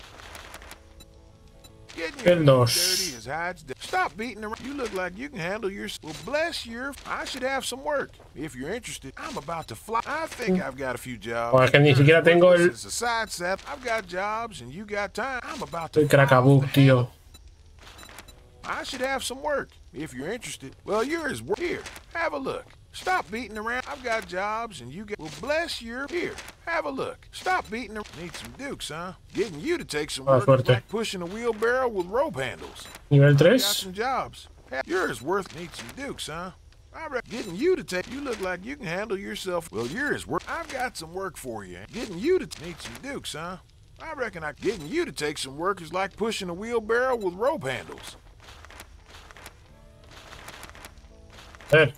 Getting El your dos. dirty as hides. Stop beating around. You look like you can handle your. Well, bless your. I should have some work. If you're interested, I'm about to fly. I think I've got a few jobs. Pues es que ni siquiera tengo el... It's a side set. I've got jobs and you got time. I'm about to. el cracabook, tío. I should have some work. If you're interested. Well, yours work. Here, have a look. Stop beating around. I've got jobs and you got. Well, bless your. Here, have a look. Stop beating around. Need some dukes, huh? Getting you to take some Mala work is suerte. like pushing a wheelbarrow with rope handles. Nivel Got tres. some jobs. Yours worth. Need some dukes, huh? I reckon getting you to take. You look like you can handle yourself. Well, yours work. I've got some work for you. Getting you to need some dukes, huh? I reckon I getting you to take some work is like pushing a wheelbarrow with rope handles. A ver.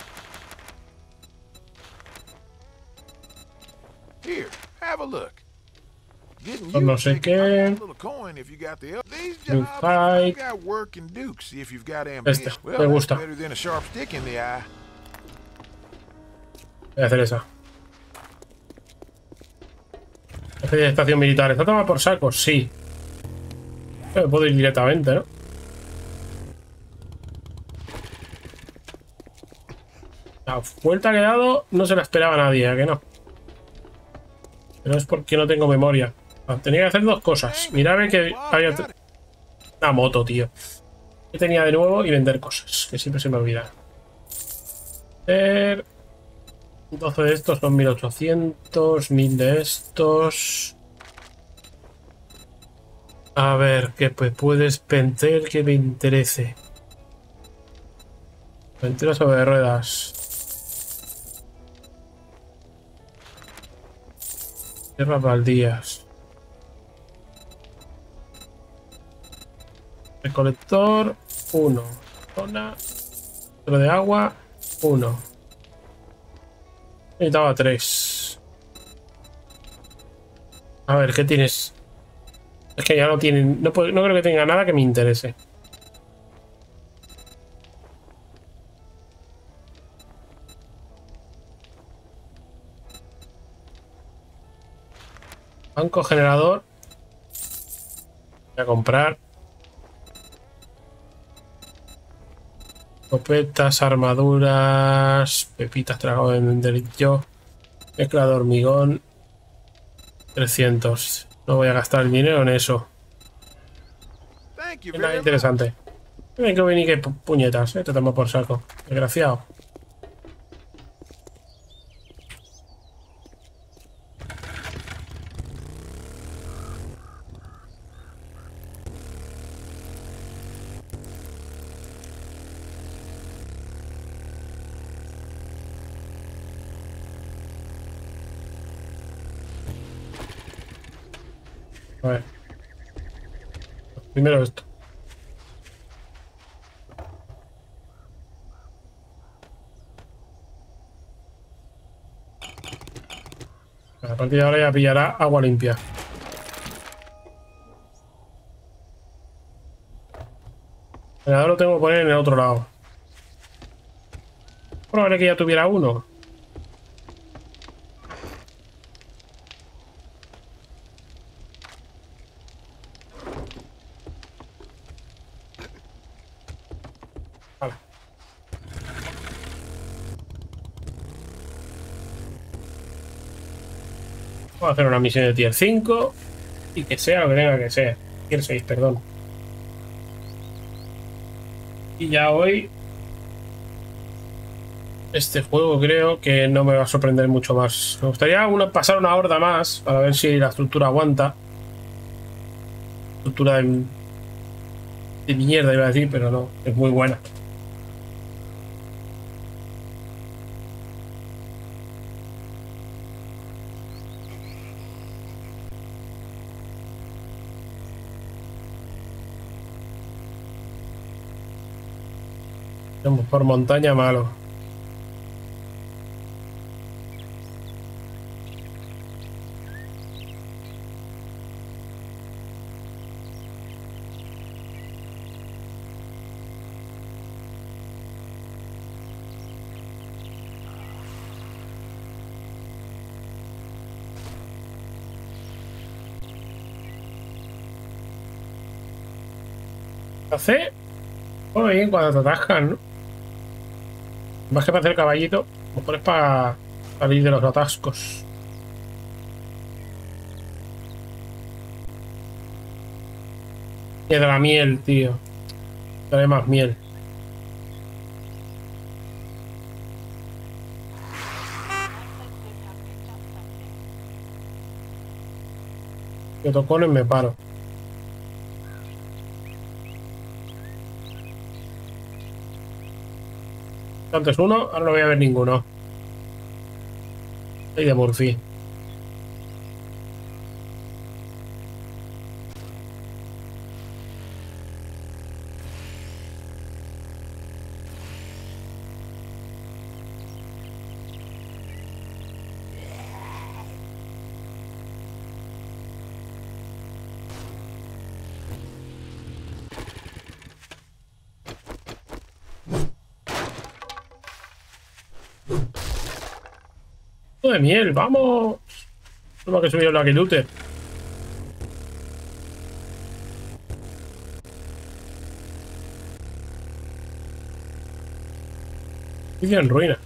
Here, have a look. Getting Pues you no to sé take a qué. little coin if you got the these New jobs. fight. I've got work and dukes if you've got ambition. Este, Well, me that's gusta. better than a sharp stick in the eye. Voy a hacer esa. Especie de estación militar. ¿Está tomada por saco? Sí. Pero puedo ir directamente, ¿no? La vuelta que he dado no se la esperaba nadie, ¿a que no? Pero es porque no tengo memoria. Ah, tenía que hacer dos cosas. Mirarme que había... una moto, tío. Que tenía de nuevo y vender cosas. Que siempre se me olvida. Ver... doce de estos son mil ochocientos. mil de estos. A ver, ¿qué pues puedes pensar que me interese? Aventura sobre ruedas. Tierras baldías. Recolector, uno. Zona. Centro de agua, uno. Necesitaba tres. A ver, ¿qué tienes? Es que ya no tienen. No, puedo, no creo que tenga nada que me interese. Banco generador. Voy a comprar. Escopetas, armaduras, pepitas, trago de vender yo. Mezcla de hormigón. trescientos. No voy a gastar el dinero en eso. Thank you Es nada very much. interesante. Ven que ven y que pu- puñetas, eh. Te tomo por saco. Desgraciado. A ver. Primero esto. A partir de ahora ya pillará agua limpia. El generador lo tengo que poner en el otro lado. Probable que ya tuviera uno. Vale. Vamos a hacer una misión de tier cinco y que sea lo que tenga que ser. Tier seis, perdón. Y ya hoy este juego creo que no me va a sorprender mucho más. Me gustaría una, pasar una horda más para ver si la estructura aguanta. Estructura de, de mierda iba a decir, pero no, es muy buena. Por montaña malo. Hace muy bien cuando te atascan, ¿no? Más que para hacer caballito, a lo mejor es para salir de los atascos. Y de la miel, tío. Trae más miel. Que tocones me paro. Antes uno, ahora no voy a ver ninguno. Ley de Murphy. De miel, vamos. Toma que subió la que lute. Edificio en ruina.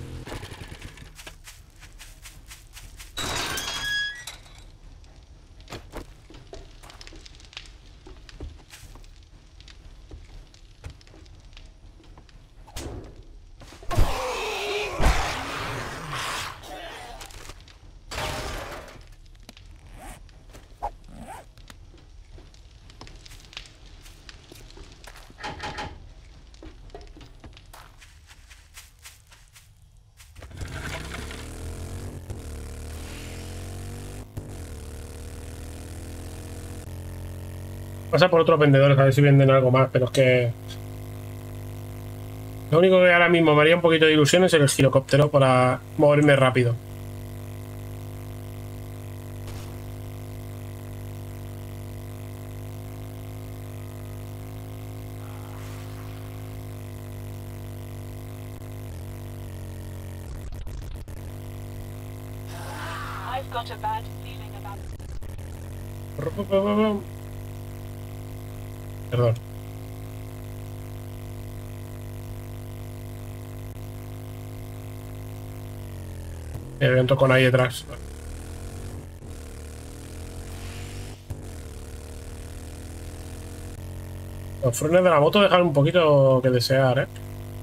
Pasa por otros vendedores a ver si venden algo más, pero es que... Lo único que ahora mismo me haría un poquito de ilusión es el girocóptero para moverme rápido. I've got a bad feeling about Perdón. Me evento con ahí detrás. Los frenos de la moto dejan un poquito que desear, ¿eh?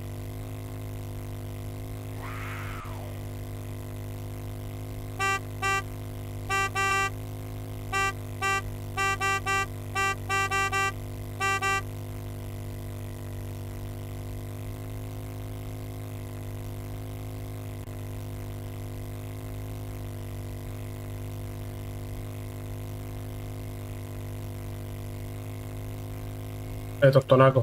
De tostonaco.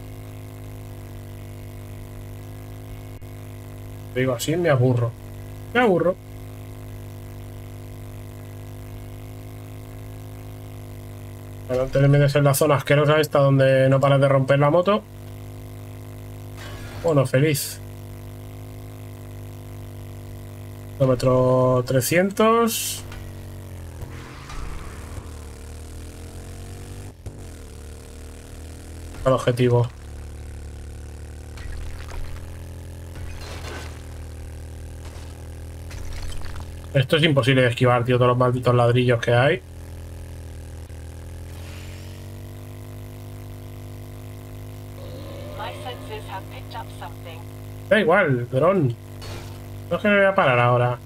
Digo, así me aburro. Me aburro. Bueno, te metes en la zona asquerosa esta donde no paras de romper la moto. Bueno, feliz. Kilómetro trescientos. El objetivo. Esto es imposible de esquivar, tío, todos los malditos ladrillos que hay. My senses have picked up something. Da igual, dron. No es que me voy a parar ahora.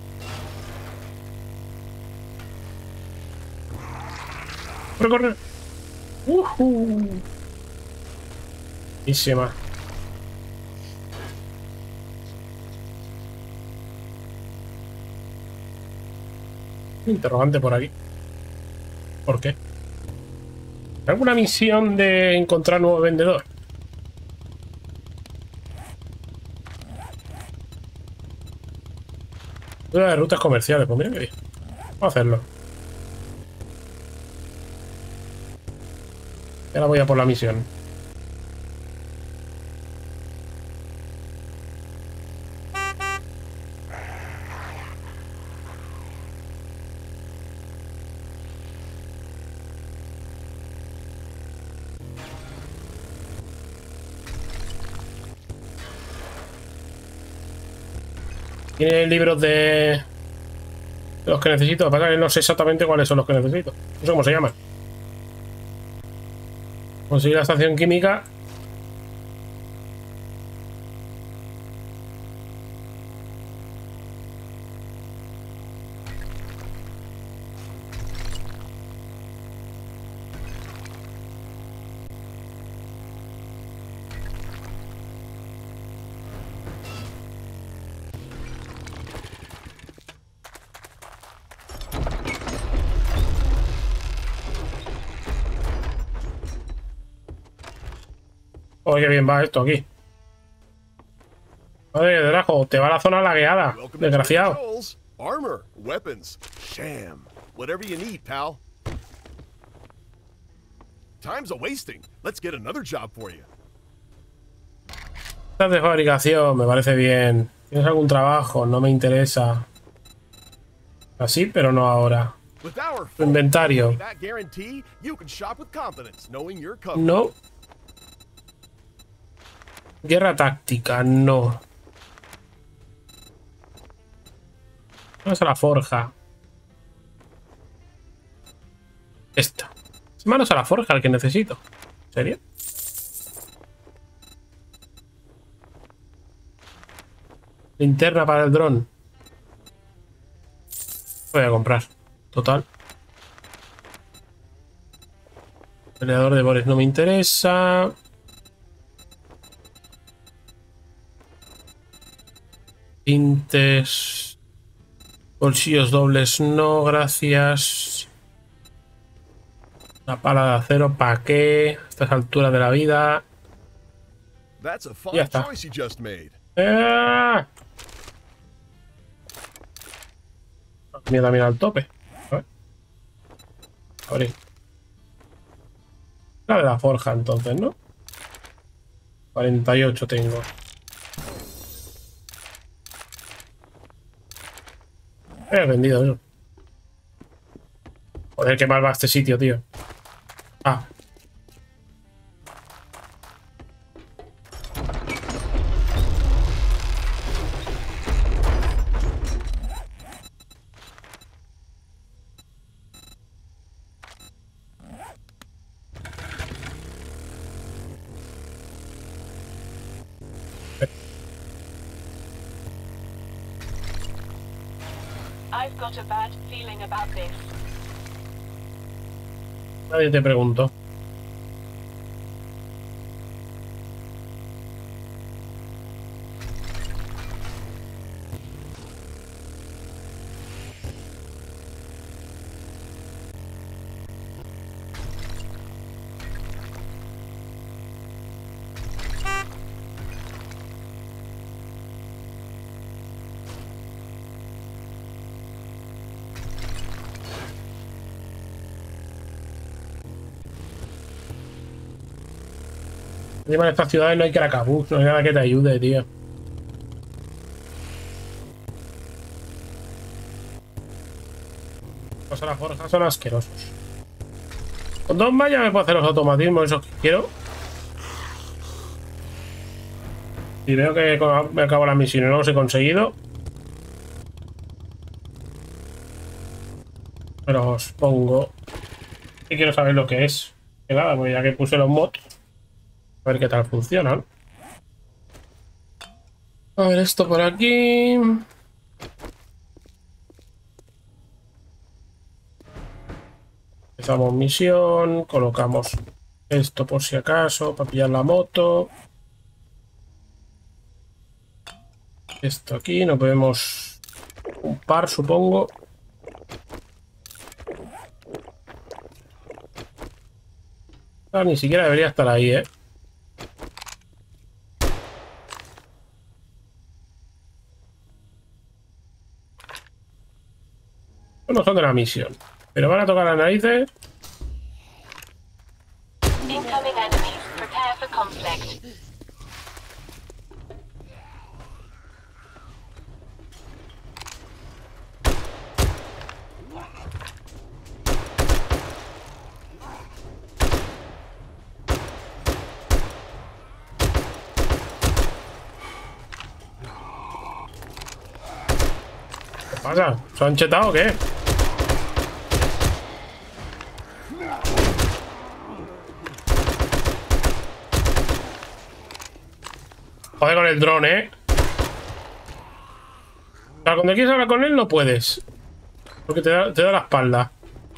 ¡Corre, corre! ¡Uhú! Buenísima. Interrogante por aquí. ¿Por qué? ¿Alguna misión de encontrar nuevo vendedor? Duda de rutas comerciales, pues mira que bien. Vamos a hacerlo. Y ahora voy a por la misión. Tiene libros de... de los que necesito. Lo que pasa es que no sé exactamente cuáles son los que necesito. No sé cómo se llaman. Conseguir la estación química. Oye, qué bien va esto aquí. Madre de rajo, te va a la zona lagueada, desgraciado. Armor, weapons, sham, whatever you need, pal. Time's a wasting. Let's get another job for you. Estás de fabricación, me parece bien. ¿Tienes algún trabajo? No me interesa. Así, pero no ahora. Tu inventario. No. Guerra táctica, no. Vamos a la forja. Esta. Manos a la forja, el que necesito. ¿En serio? Linterna para el dron. Voy a comprar. Total. Peleador de Boris no me interesa. Tintes. Bolsillos dobles no, gracias. Una pala de acero, ¿para qué? A estas alturas de la vida. Ya está. ¡Eh! Mira también al tope. A ver. Abrir. La de la forja entonces, ¿no? cuarenta y ocho tengo. He vendido eso. Joder, qué mal va este sitio, tío. Ah. I've got a bad feeling about this. Nadie te preguntó. Encima en estas ciudades no hay caracabús, no hay nada que te ayude, tío. Los a la forja son asquerosos. Con dos mallas me puedo hacer los automatismos esos que quiero. Y veo que me acabo la misión y no los he conseguido. Pero os pongo. Y quiero saber lo que es. Que nada, pues ya que puse los mods. A ver qué tal funcionan. A ver esto por aquí. Empezamos misión. Colocamos esto por si acaso. Para pillar la moto. Esto aquí. Nos podemos un par, supongo. Ah, ni siquiera debería estar ahí, ¿eh? No son de la misión, pero van a tocar las narices. Incoming enemies. Prepare for conflict. ¿Qué pasa? ¿Se han chetado o qué? Joder con el dron, ¿eh? O sea, cuando quieres hablar con él no puedes. Porque te da, te da la espalda.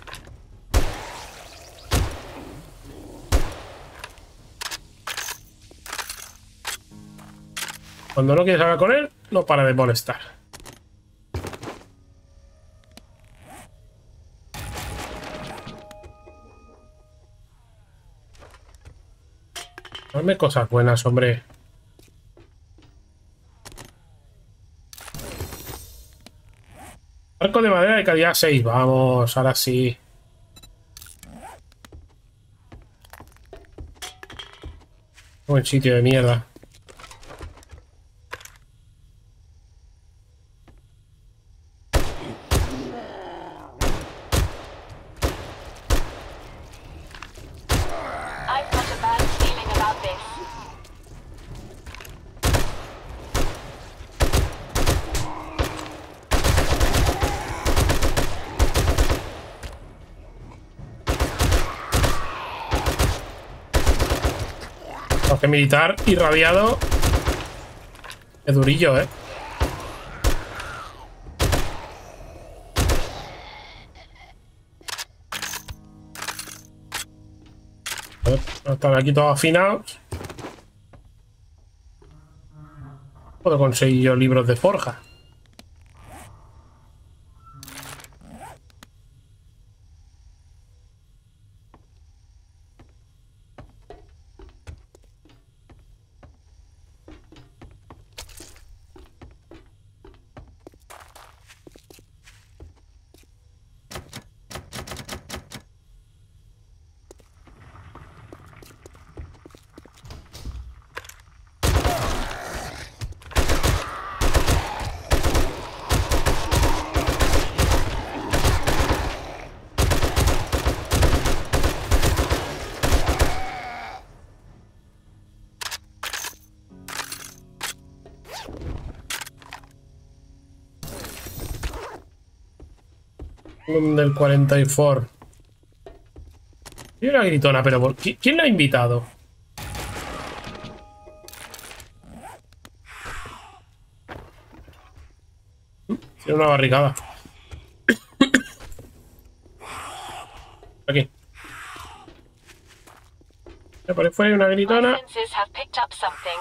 Cuando no quieres hablar con él, no para de molestar. Dame cosas buenas, hombre. Arco de madera de calidad seis. Vamos, ahora sí. Buen sitio de mierda. I've got a bad feeling about this. Porque militar irradiado es durillo, ¿eh? A ver, están aquí todos afinados. Puedo conseguir yo libros de forja. Del cuarenta y cuatro. Y una gritona, pero ¿por qué? ¿Quién la ha invitado? Tiene una barricada. Aquí. Por ahí fue una gritona. My senses have picked up something.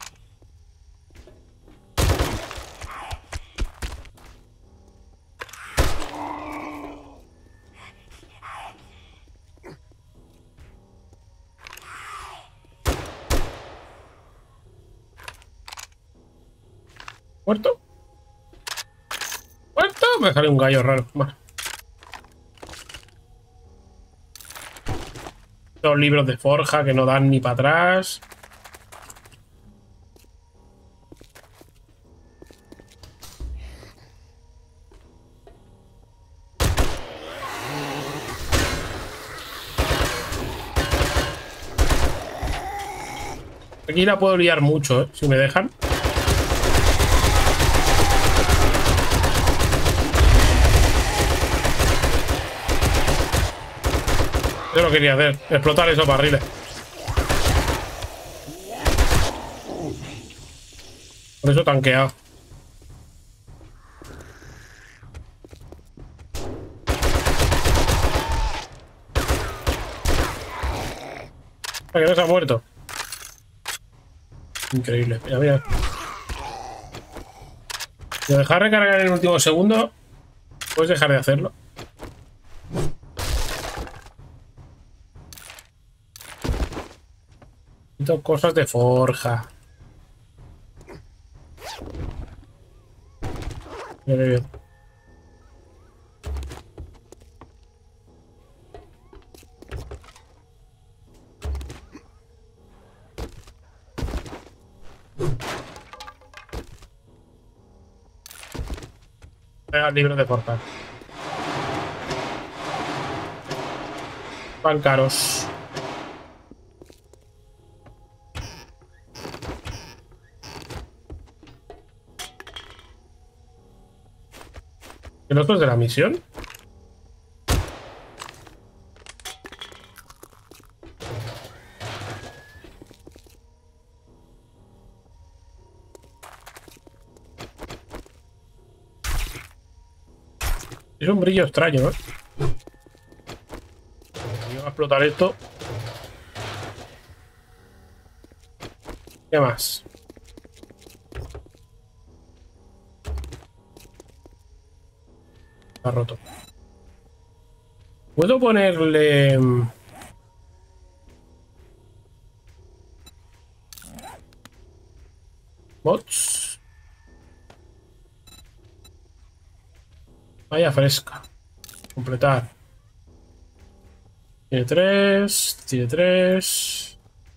¿Muerto? ¿Muerto? Me sale un gallo raro. Bueno. Dos libros de forja que no dan ni para atrás. Aquí la puedo liar mucho, ¿eh? Si me dejan. Yo lo quería hacer, explotar esos barriles. Por eso tanqueado. ¿Para que no se ha muerto? Increíble, mira, mira. Si lo dejas recargar en el último segundo, puedes dejar de hacerlo. Necesito cosas de forja. Mira, bien. Libros de forja. Van caros. ¿El otro es de la misión? Es un brillo extraño, ¿eh? Voy a explotar esto. ¿Qué más? Está roto. ¿Puedo ponerle... bots? Vaya fresca. Completar. Tiene tres. Tiene tres.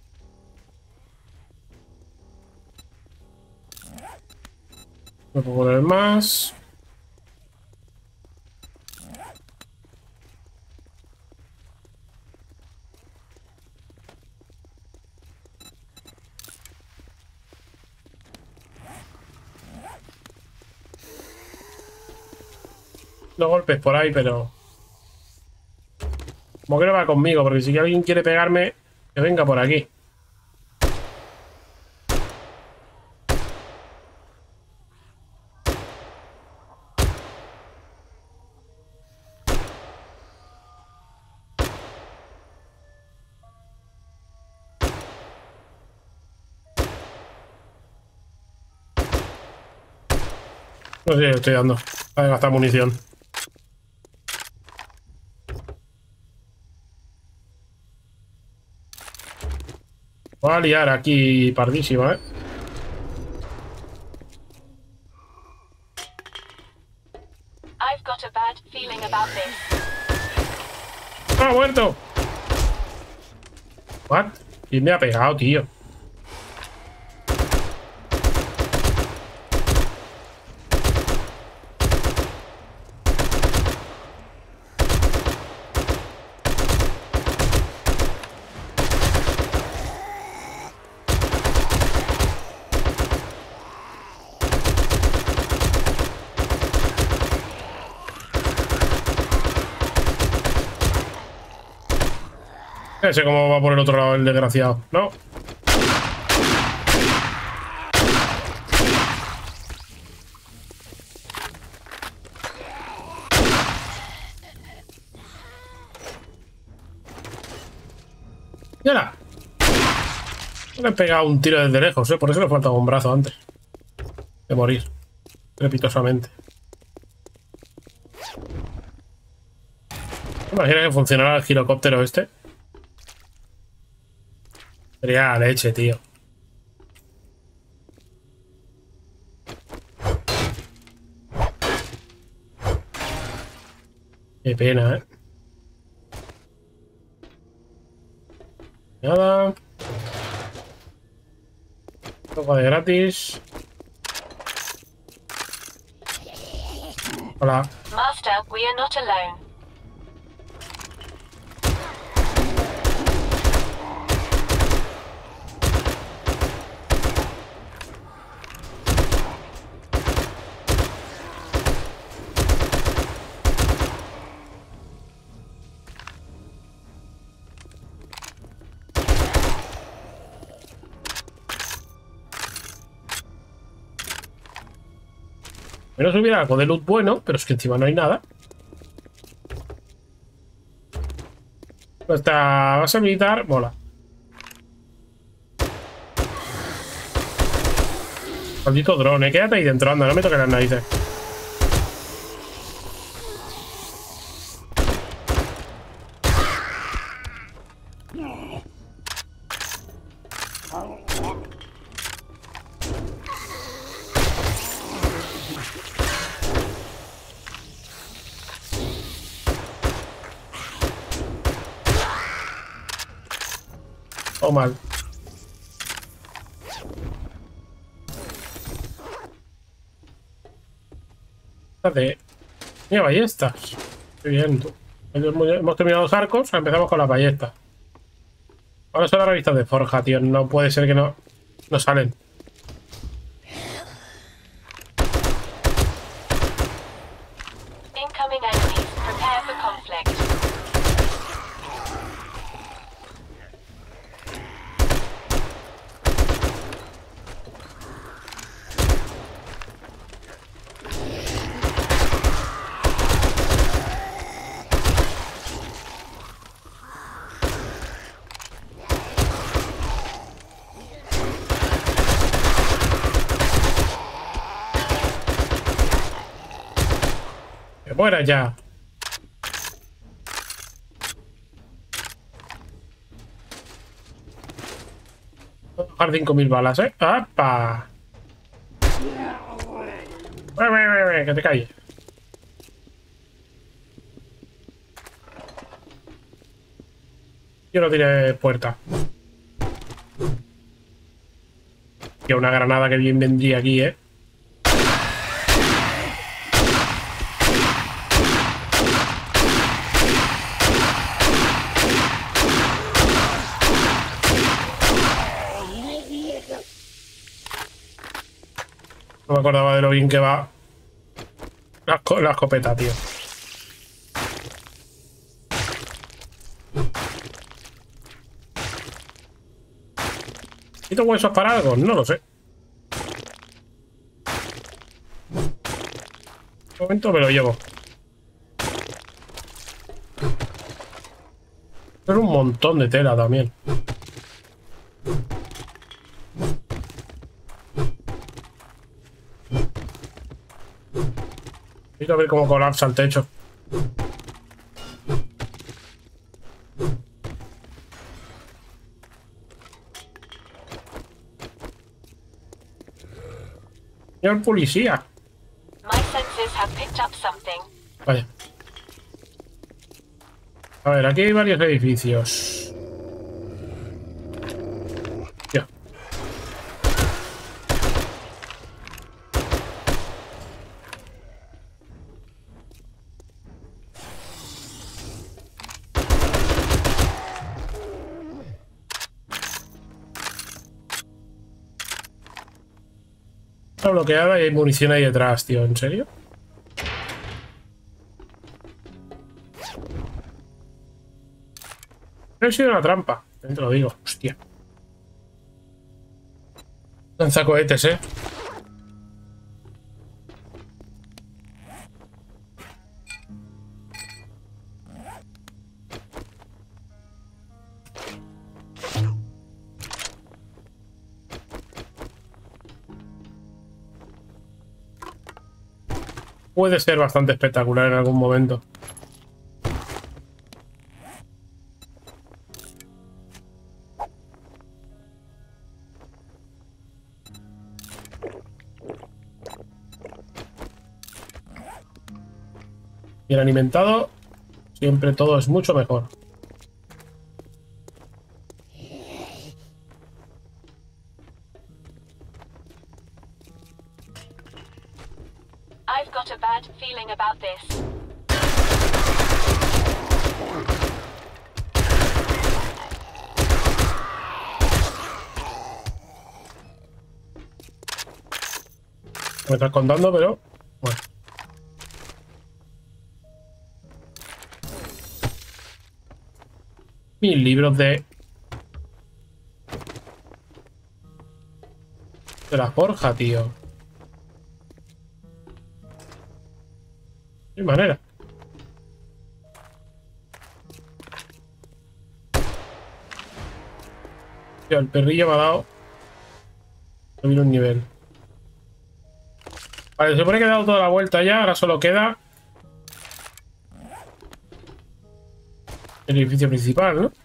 Me puedo poner más. Los golpes por ahí, pero... como que no va conmigo, porque si alguien quiere pegarme, que venga por aquí. No sé, le estoy dando. Voy a gastar munición. Voy a liar aquí pardísima, ¿eh? I've got a bad feeling about this. ¡Ah, muerto! ¿What? ¿Quién me ha pegado, tío? No sé cómo va por el otro lado el desgraciado. No. ¡Mira! Le he pegado un tiro desde lejos, ¿eh? Por eso le faltaba un brazo antes de morir. Trepitosamente. Imagina que funcionara el girocóptero este. Sería leche, tío. Qué pena, ¿eh? Nada. Toca de gratis. Hola. Master, we are not alone. Menos hubiera algo de loot bueno, pero es que encima no hay nada. Nuestra base militar mola. Maldito drone, quédate ahí dentro, anda, no me toques las narices. O mal. De... Mira, ballestas. Qué bien, tú. Hemos terminado los arcos, empezamos con las ballestas. Ahora son las revistas de forja, tío. No puede ser que no, no salen. Incoming enemies. Prepare for conflict. ¡Que muera ya! Voy a bajar cinco mil balas, ¿eh? ¡Apa! ¡Que te calles! Yo no tiré puerta. Tío, una granada que bien vendría aquí, ¿eh? No me acordaba de lo bien que va la, esco la escopeta, tío. ¿Necesito huesos para algo? No lo sé. De momento me lo llevo. Es un montón de tela también. Quiero ver cómo colapsa el techo. Señor policía. My senses have picked up something. Vaya. A ver, aquí hay varios edificios. Ya. Está bloqueada y hay munición ahí detrás, tío. ¿En serio? Creo que ha sido una trampa. Te lo digo. Hostia. Lanzacohetes, eh. Puede ser bastante espectacular en algún momento. Bien alimentado, siempre todo es mucho mejor. I've got a bad feeling about this. Me estás contando, pero bueno. Mil libros de... De la forja, tío. De manera. Tío, el perrillo me ha dado. Subir un nivel. Vale, se supone que he dado toda la vuelta ya. Ahora solo queda el edificio principal, ¿no?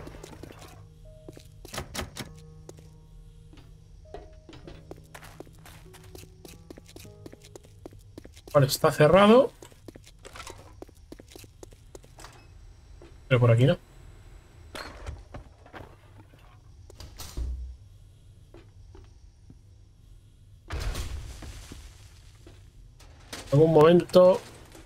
Vale, está cerrado. Pero por aquí no. En algún momento.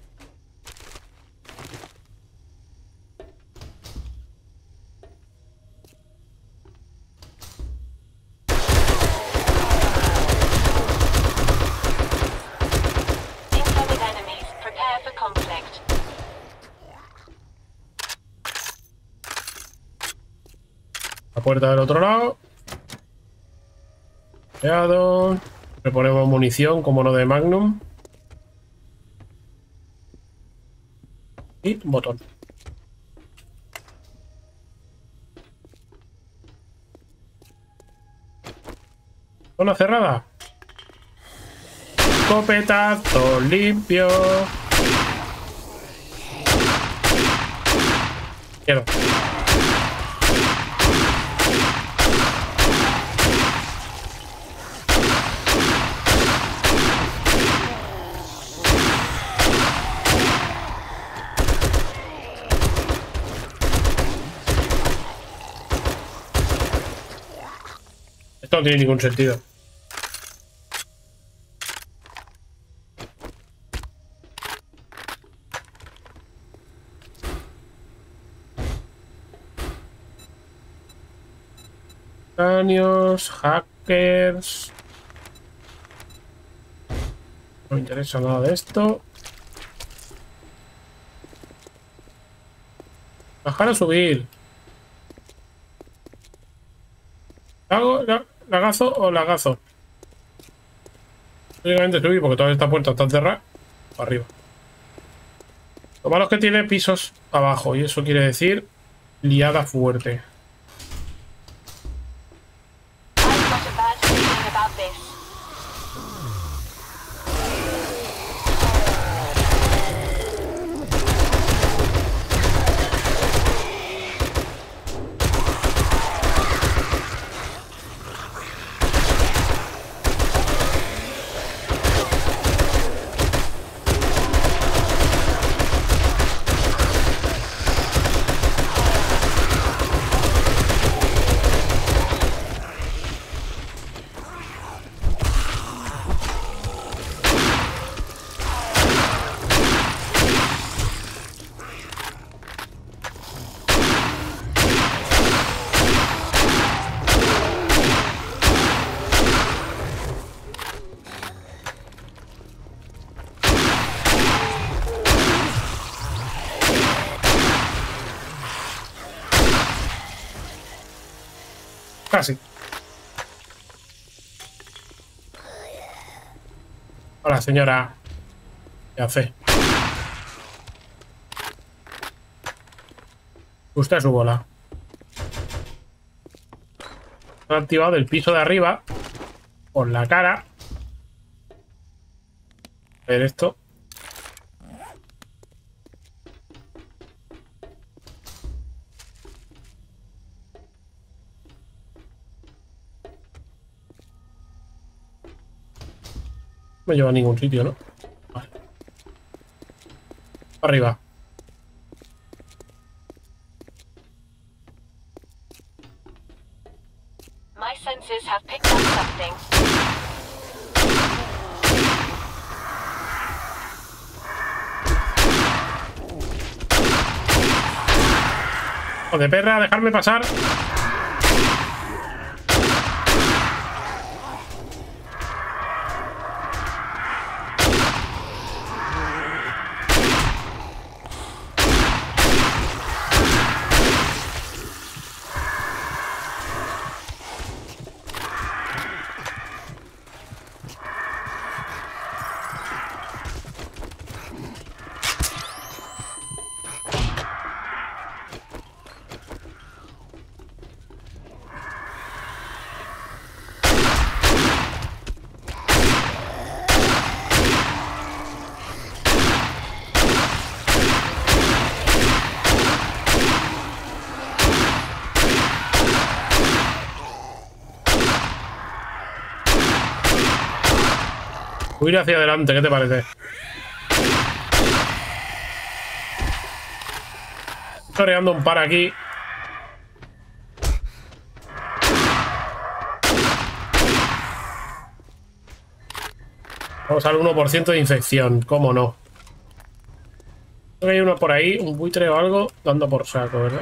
Incoming enemies. Prepare for conflict. La puerta del otro lado. Cuidado. Reponemos munición, como no de Magnum. Y un botón. Zona cerrada. Escopetazo limpio. Quiero. Esto no tiene ningún sentido. Daños, hackers. No me interesa nada de esto. Bajar o subir. ¿Hago la, lagazo o lagazo? Únicamente subir porque toda esta puerta está cerrada. Para arriba. Lo malo es que tiene pisos abajo y eso quiere decir liada fuerte. I've got a bad feeling about this. Casi. Hola, señora. ¿Qué hace? Usted a su bola. Han activado el piso de arriba por la cara. A ver esto. No me lleva a ningún sitio, ¿no? Vale. Arriba. My senses have picked up something. Joder, perra, dejarme pasar. Voy a ir hacia adelante, ¿qué te parece? Estoy creando un par aquí. Vamos al uno por ciento de infección, cómo no. Creo que hay uno por ahí, un buitre o algo, dando por saco, ¿verdad?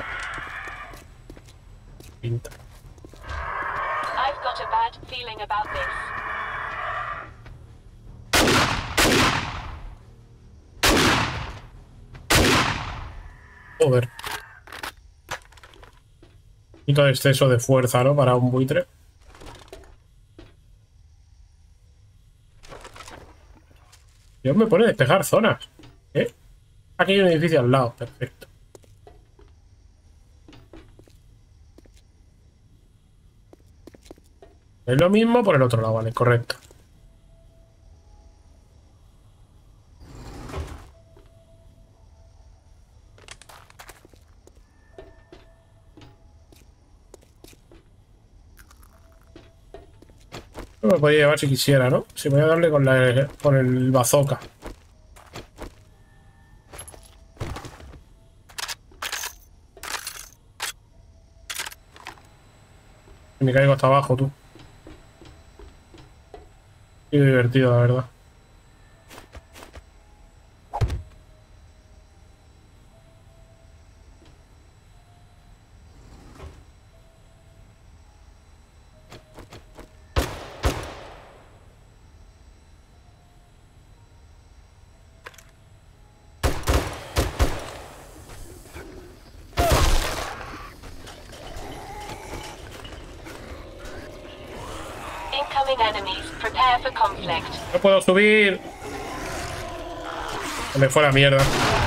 Pinta. I've got a bad feeling about this. Joder. Un poquito de exceso de fuerza, ¿no? Para un buitre. Dios, me pone a despejar zonas. ¿Eh? Aquí hay un edificio al lado. Perfecto. Es lo mismo por el otro lado, vale, correcto. No me podía llevar si quisiera, ¿no? Si voy a darle con, la, con el bazooka. Me caigo hasta abajo, tú. Qué divertido, la verdad. Incoming enemies. Prepare for conflict. No puedo subir. Se me fue la mierda.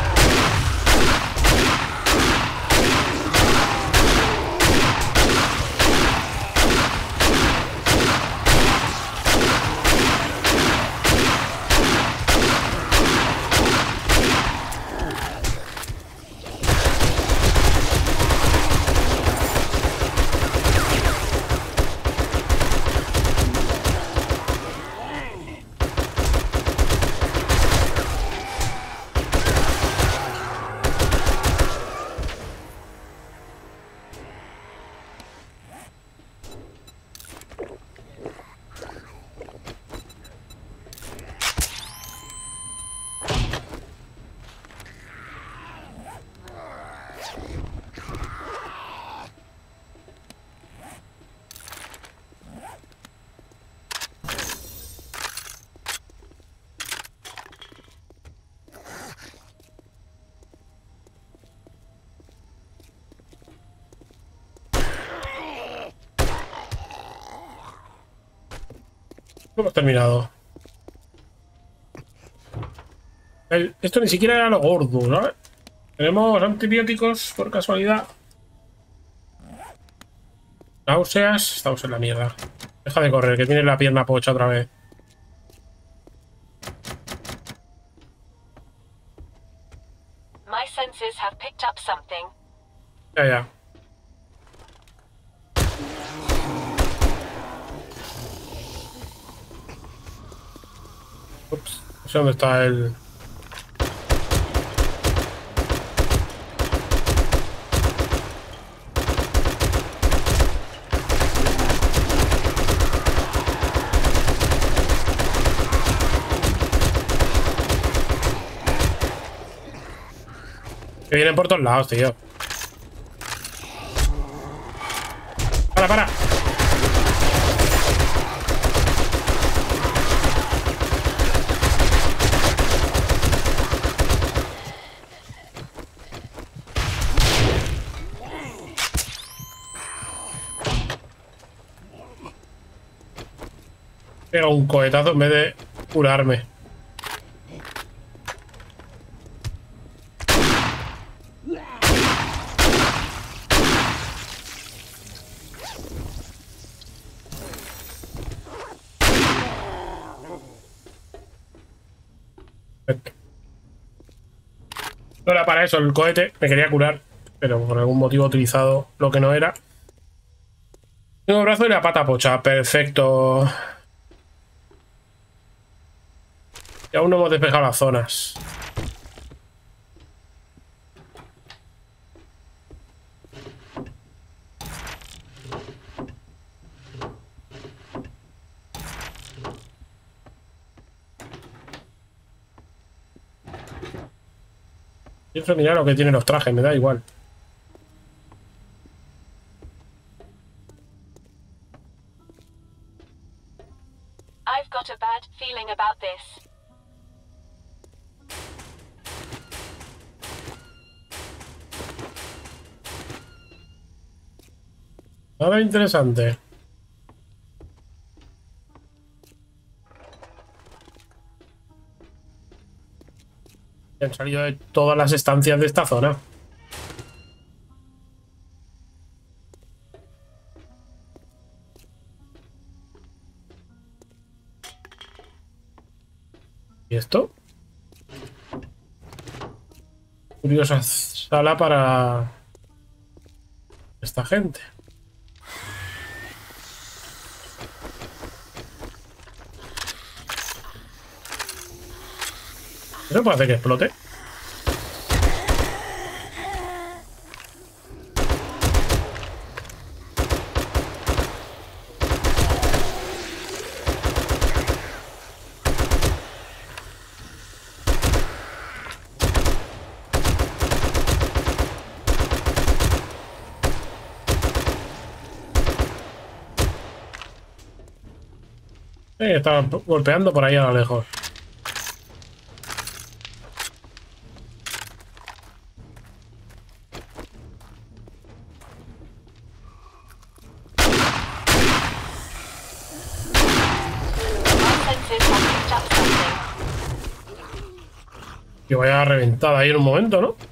No hemos terminado. El, esto ni siquiera era lo gordo, ¿sabes? Tenemos antibióticos por casualidad. Náuseas. Estamos en la mierda. Deja de correr, que tienes la pierna pocha otra vez. My senses have picked up something. Ya, ya. Ups, no sé dónde está el... Que vienen por todos lados, tío. Para, para. Pega un cohetazo en vez de curarme. No era para eso el cohete, me quería curar, pero por algún motivo he utilizado lo que no era. Tengo brazo y la pata pocha, perfecto. Y aún no hemos despejado las zonas. Pienso mirar lo que tienen los trajes, me da igual. I've got a bad feeling about this. Nada interesante. Han salido de todas las estancias de esta zona. ¿Y esto? Curiosa sala para esta gente. ¿Eso puede hacer que explote? Eh, estaba golpeando por ahí a lo lejos. Que vaya reventada ahí en un momento, ¿no?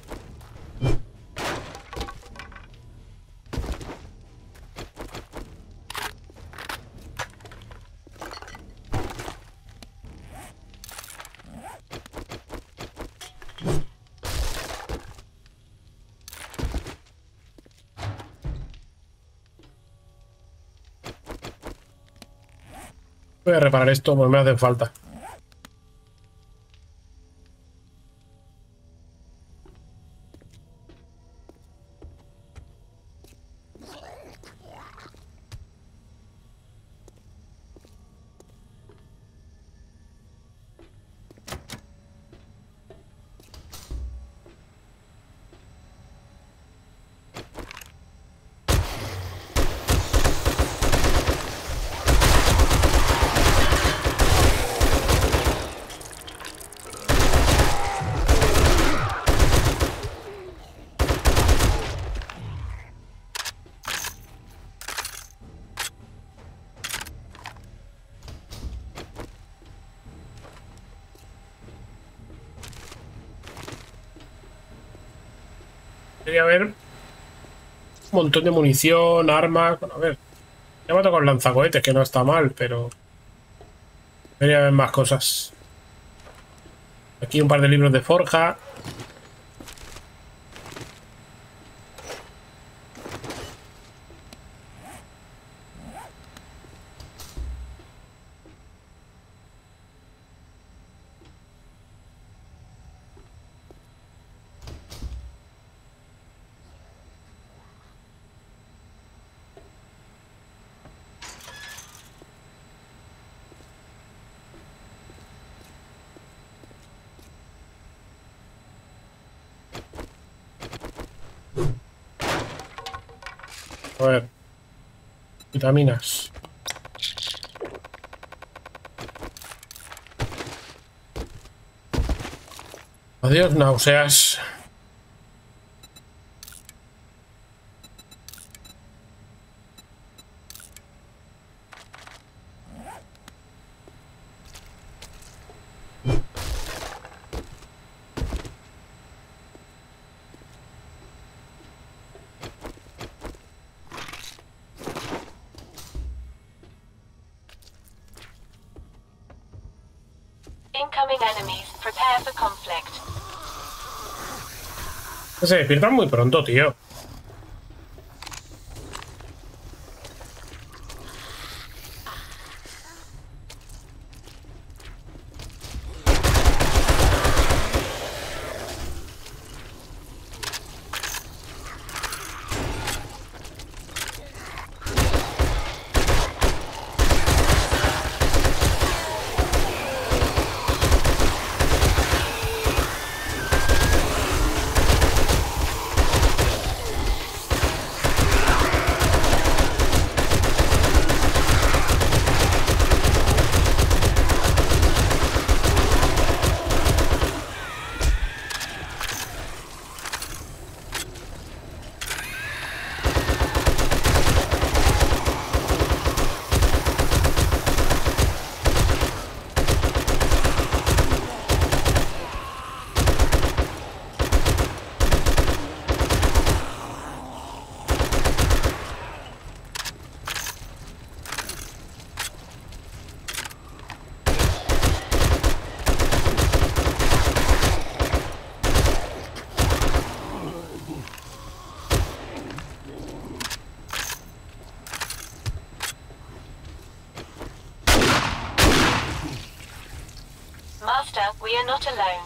Voy a reparar esto porque me hace falta. Quería ver un montón de munición, armas. Bueno, a ver, ya me ha tocado el lanzacohetes, que no está mal, pero quería ver más cosas. Aquí un par de libros de forja. A ver, vitaminas. Adiós, náuseas. Incoming enemies. Prepare for conflict. Se despiertan muy pronto, tío. are not alone.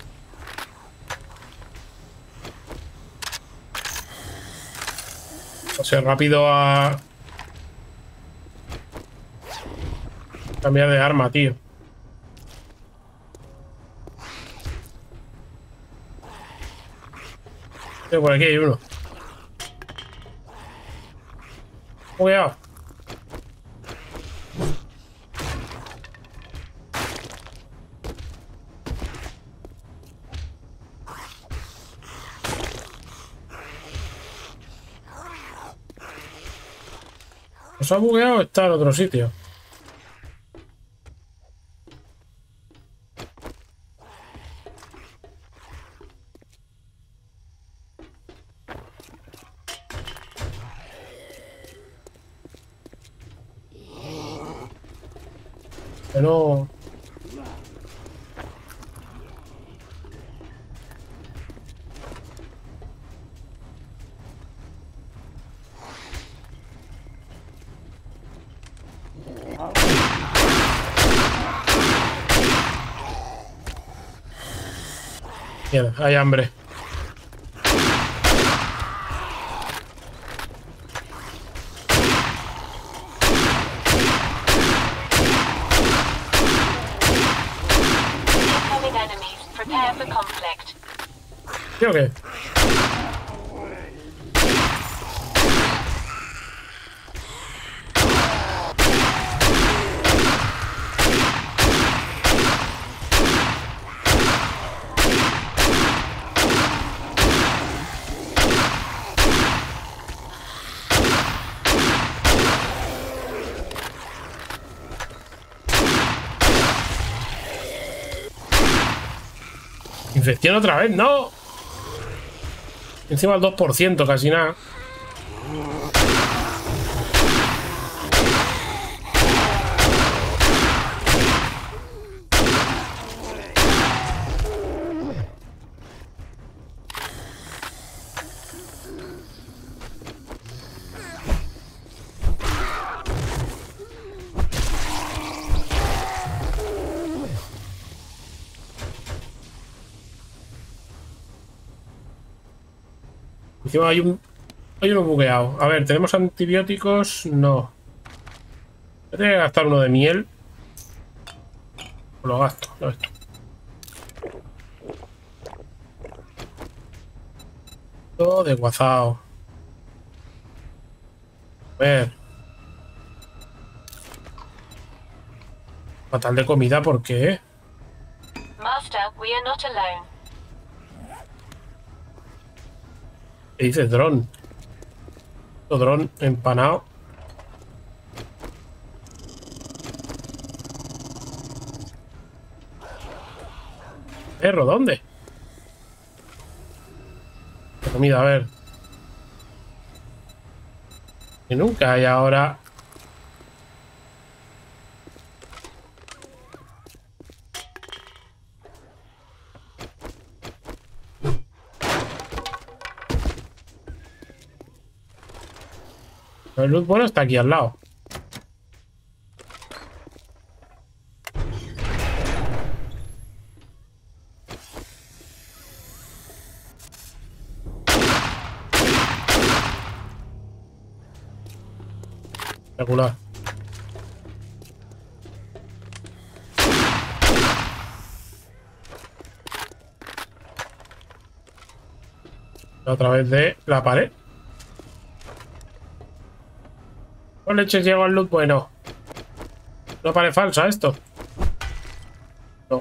O sea, rápido a... cambiar de arma, tío. Tío, por aquí hay uno. Cuidado. ¿Os ha bugueado o está en otro sitio? Que no... Mierda, hay hambre. Incoming enemies. Prepare for conflict. ¿Sí o qué? Infección otra vez, no. Encima el dos por ciento, casi nada. Encima hay un... hay uno bugueado. A ver, ¿tenemos antibióticos? No. Voy a gastar uno de miel. Lo gasto, lo gasto. Todo de guazao. A ver. Fatal de comida, ¿por qué? Master, we are not alone. ¿Qué dice dron? O dron empanado. Perro, ¿dónde? Comida, a ver. Y nunca hay ahora. El luz bueno está aquí al lado. Espectacular. A través de la pared. Con leches llegó al loot bueno. No parece falsa esto. No.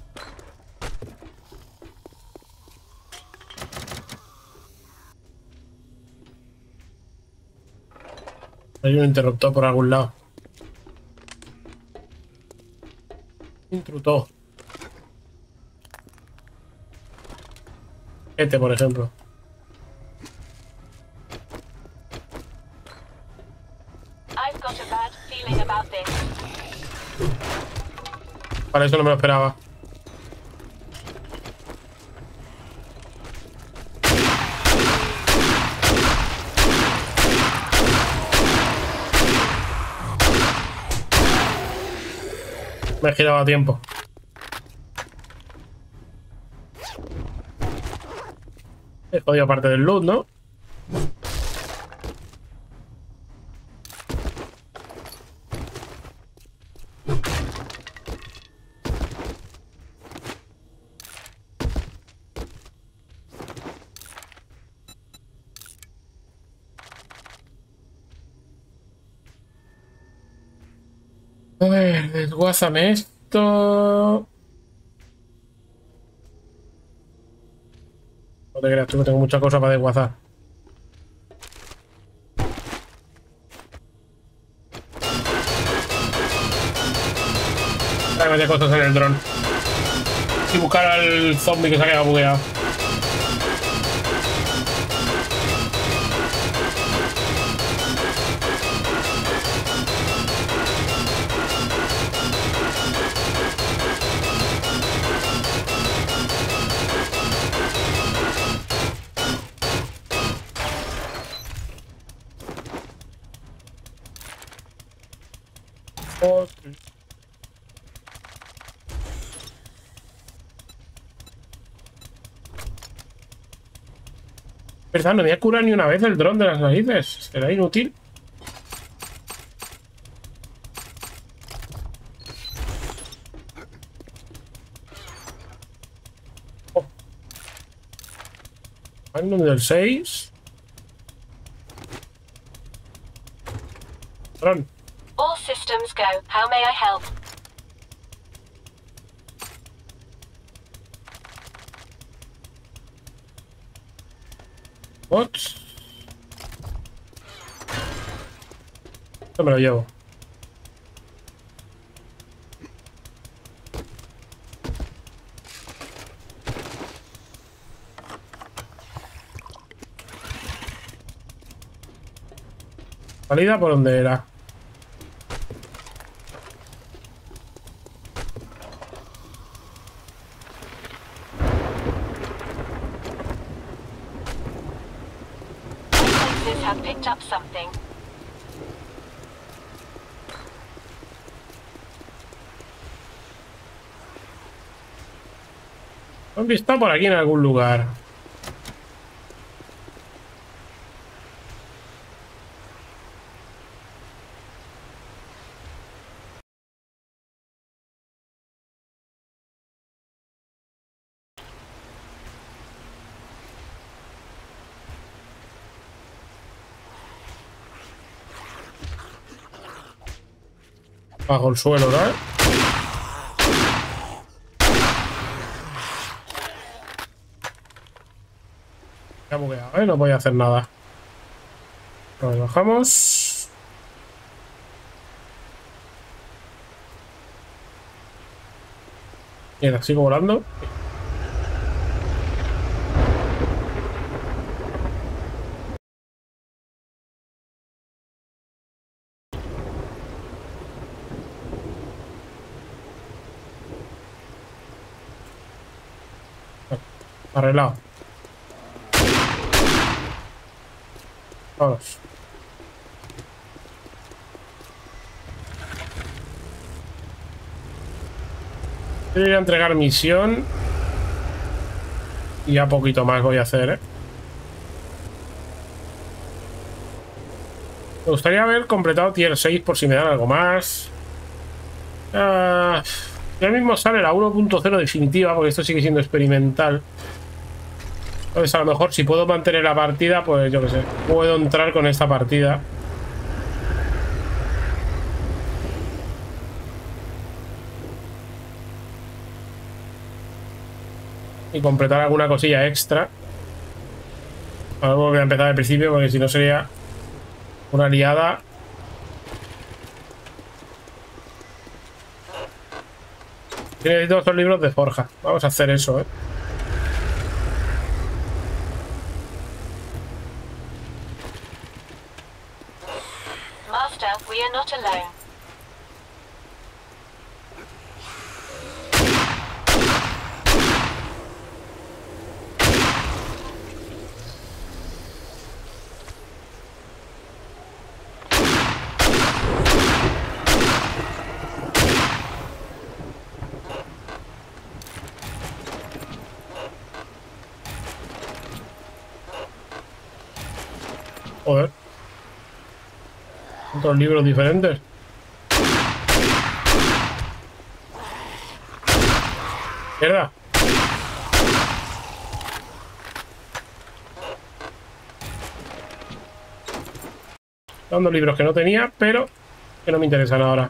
Hay un interruptor por algún lado. Intrutó. Este, por ejemplo. I've got a bad feeling about this. Para eso no me lo esperaba. Me he girado a tiempo. He jodido parte del loot, ¿no? A ver, desguázame esto. No te creas tú que tengo mucha cosa para desguazar. Voy a meter cosas en el dron. Y buscar al zombie que se ha quedado bugueado. ¿Verdad? No me voy a curar ni una vez el dron de las narices. ¿Será inútil? Oh. Magnum del seis. Dron. All systems go. How may I help? What? No me lo llevo. ¿Salida por dónde era? Have picked up something. ¿Han visto por aquí en algún lugar? Bajo el suelo, ¿no? Ya bugueado, ¿eh? No voy a hacer nada. Nos bajamos. Mira, sigo volando. Arreglado. Vamos. Quiero ir a entregar misión. Y ya poquito más voy a hacer, ¿eh? Me gustaría haber completado tier seis por si me dan algo más. Ah, ya mismo sale la uno punto cero definitiva, porque esto sigue siendo experimental. Entonces a lo mejor si puedo mantener la partida, pues yo qué sé, puedo entrar con esta partida. Y completar alguna cosilla extra. Ahora voy a empezar al principio porque si no sería una liada. Necesito estos libros de forja. Vamos a hacer eso, ¿eh? Master, we are not alone. Joder. Otros libros diferentes. Mierda. Dando libros que no tenía, pero que no me interesan ahora.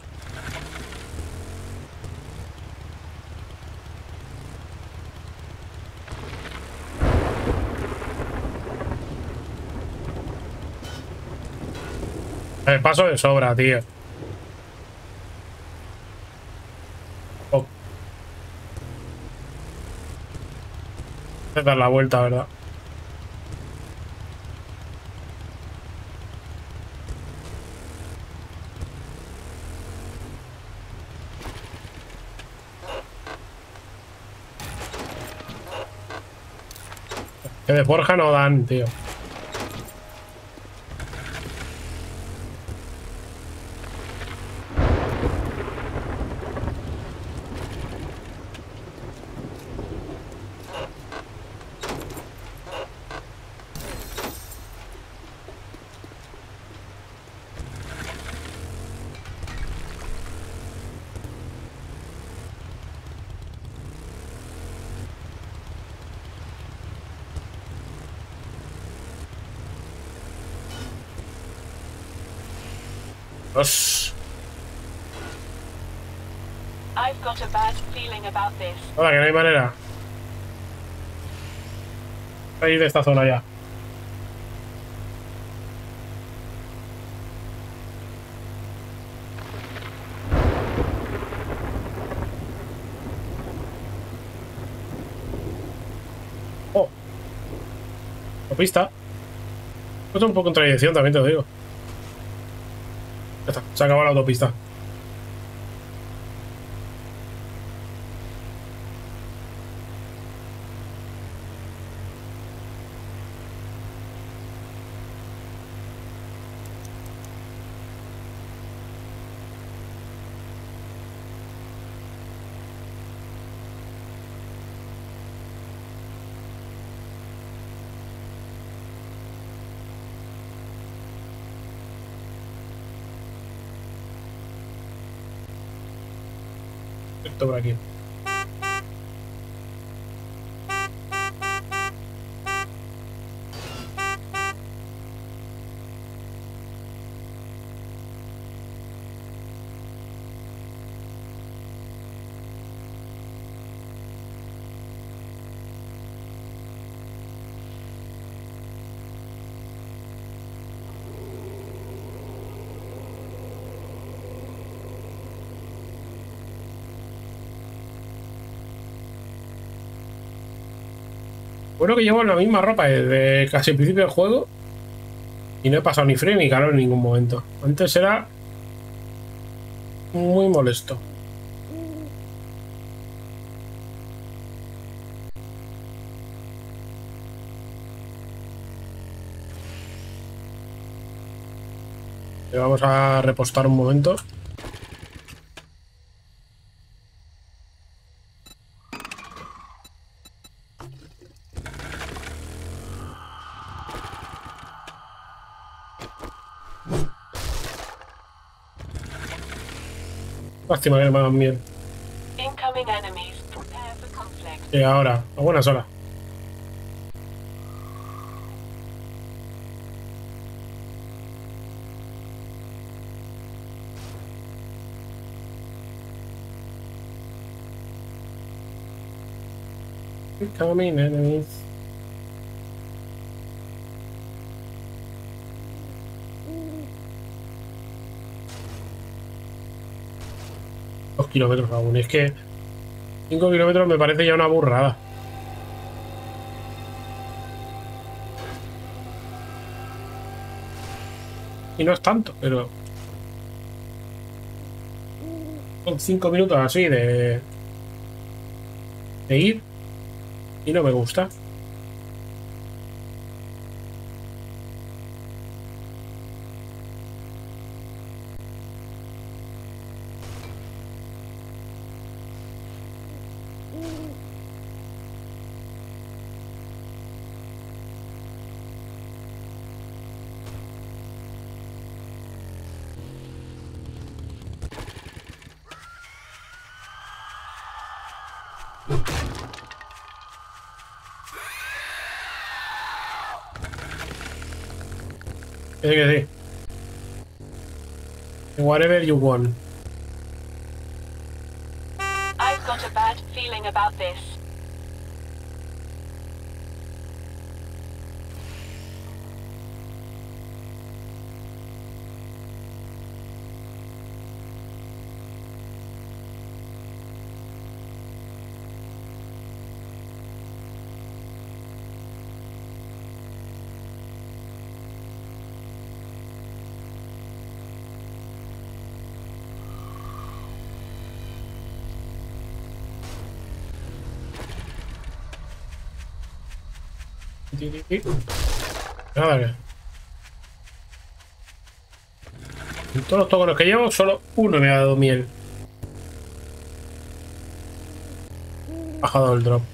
El paso de sobra, tío. Oh. Voy a dar la vuelta, ¿verdad? Que de forja no dan, tío. Dios. I've got a bad feeling about this. Nada, que no hay manera. Salir de esta zona ya. Oh. Autopista. Esto es un poco contradicción, también te lo digo. Ya está, se acabó la autopista. Esto por aquí. Bueno, que llevo la misma ropa desde casi el principio del juego y no he pasado ni frío ni calor en ningún momento. Antes era muy molesto. Le vamos a repostar un momento. Lástima que no me hagan miedo. Incoming enemies. Prepare for conflict. Y ahora, a buenas horas. Incoming enemies. Dos kilómetros aún. Es que cinco kilómetros me parece ya una burrada. Y no es tanto, pero son cinco minutos así de, de ir y no me gusta. Sí, que sí. Whatever you want. I've got a bad feeling about this. Nada que. En todos los tocones que llevo, solo uno me ha dado miel. Bajado el drop.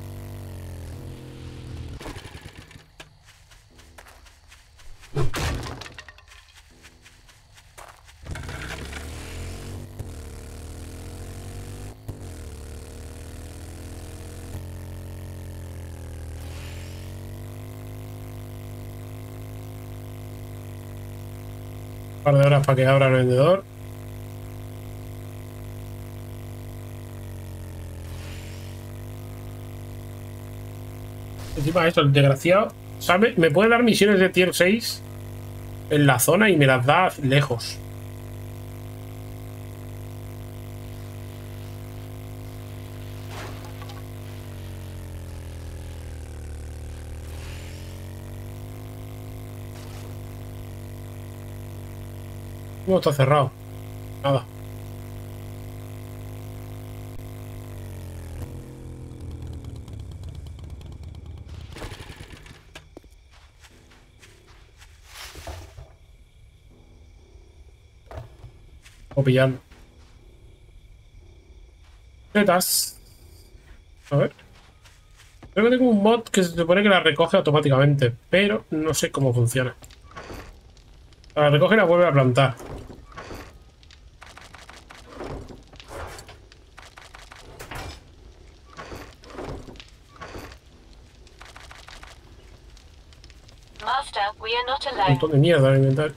Un par de horas para que abra el vendedor. Encima de esto, el desgraciado, ¿sabe? Me puede dar misiones de tier seis en la zona y me las da lejos. No está cerrado. Nada. O pillarlo. Tetas. A ver. Creo que tengo un mod que se supone que la recoge automáticamente, pero no sé cómo funciona. La recoge y la vuelve a plantar. Master, we are not Un alone. montón de mierda en el inventario.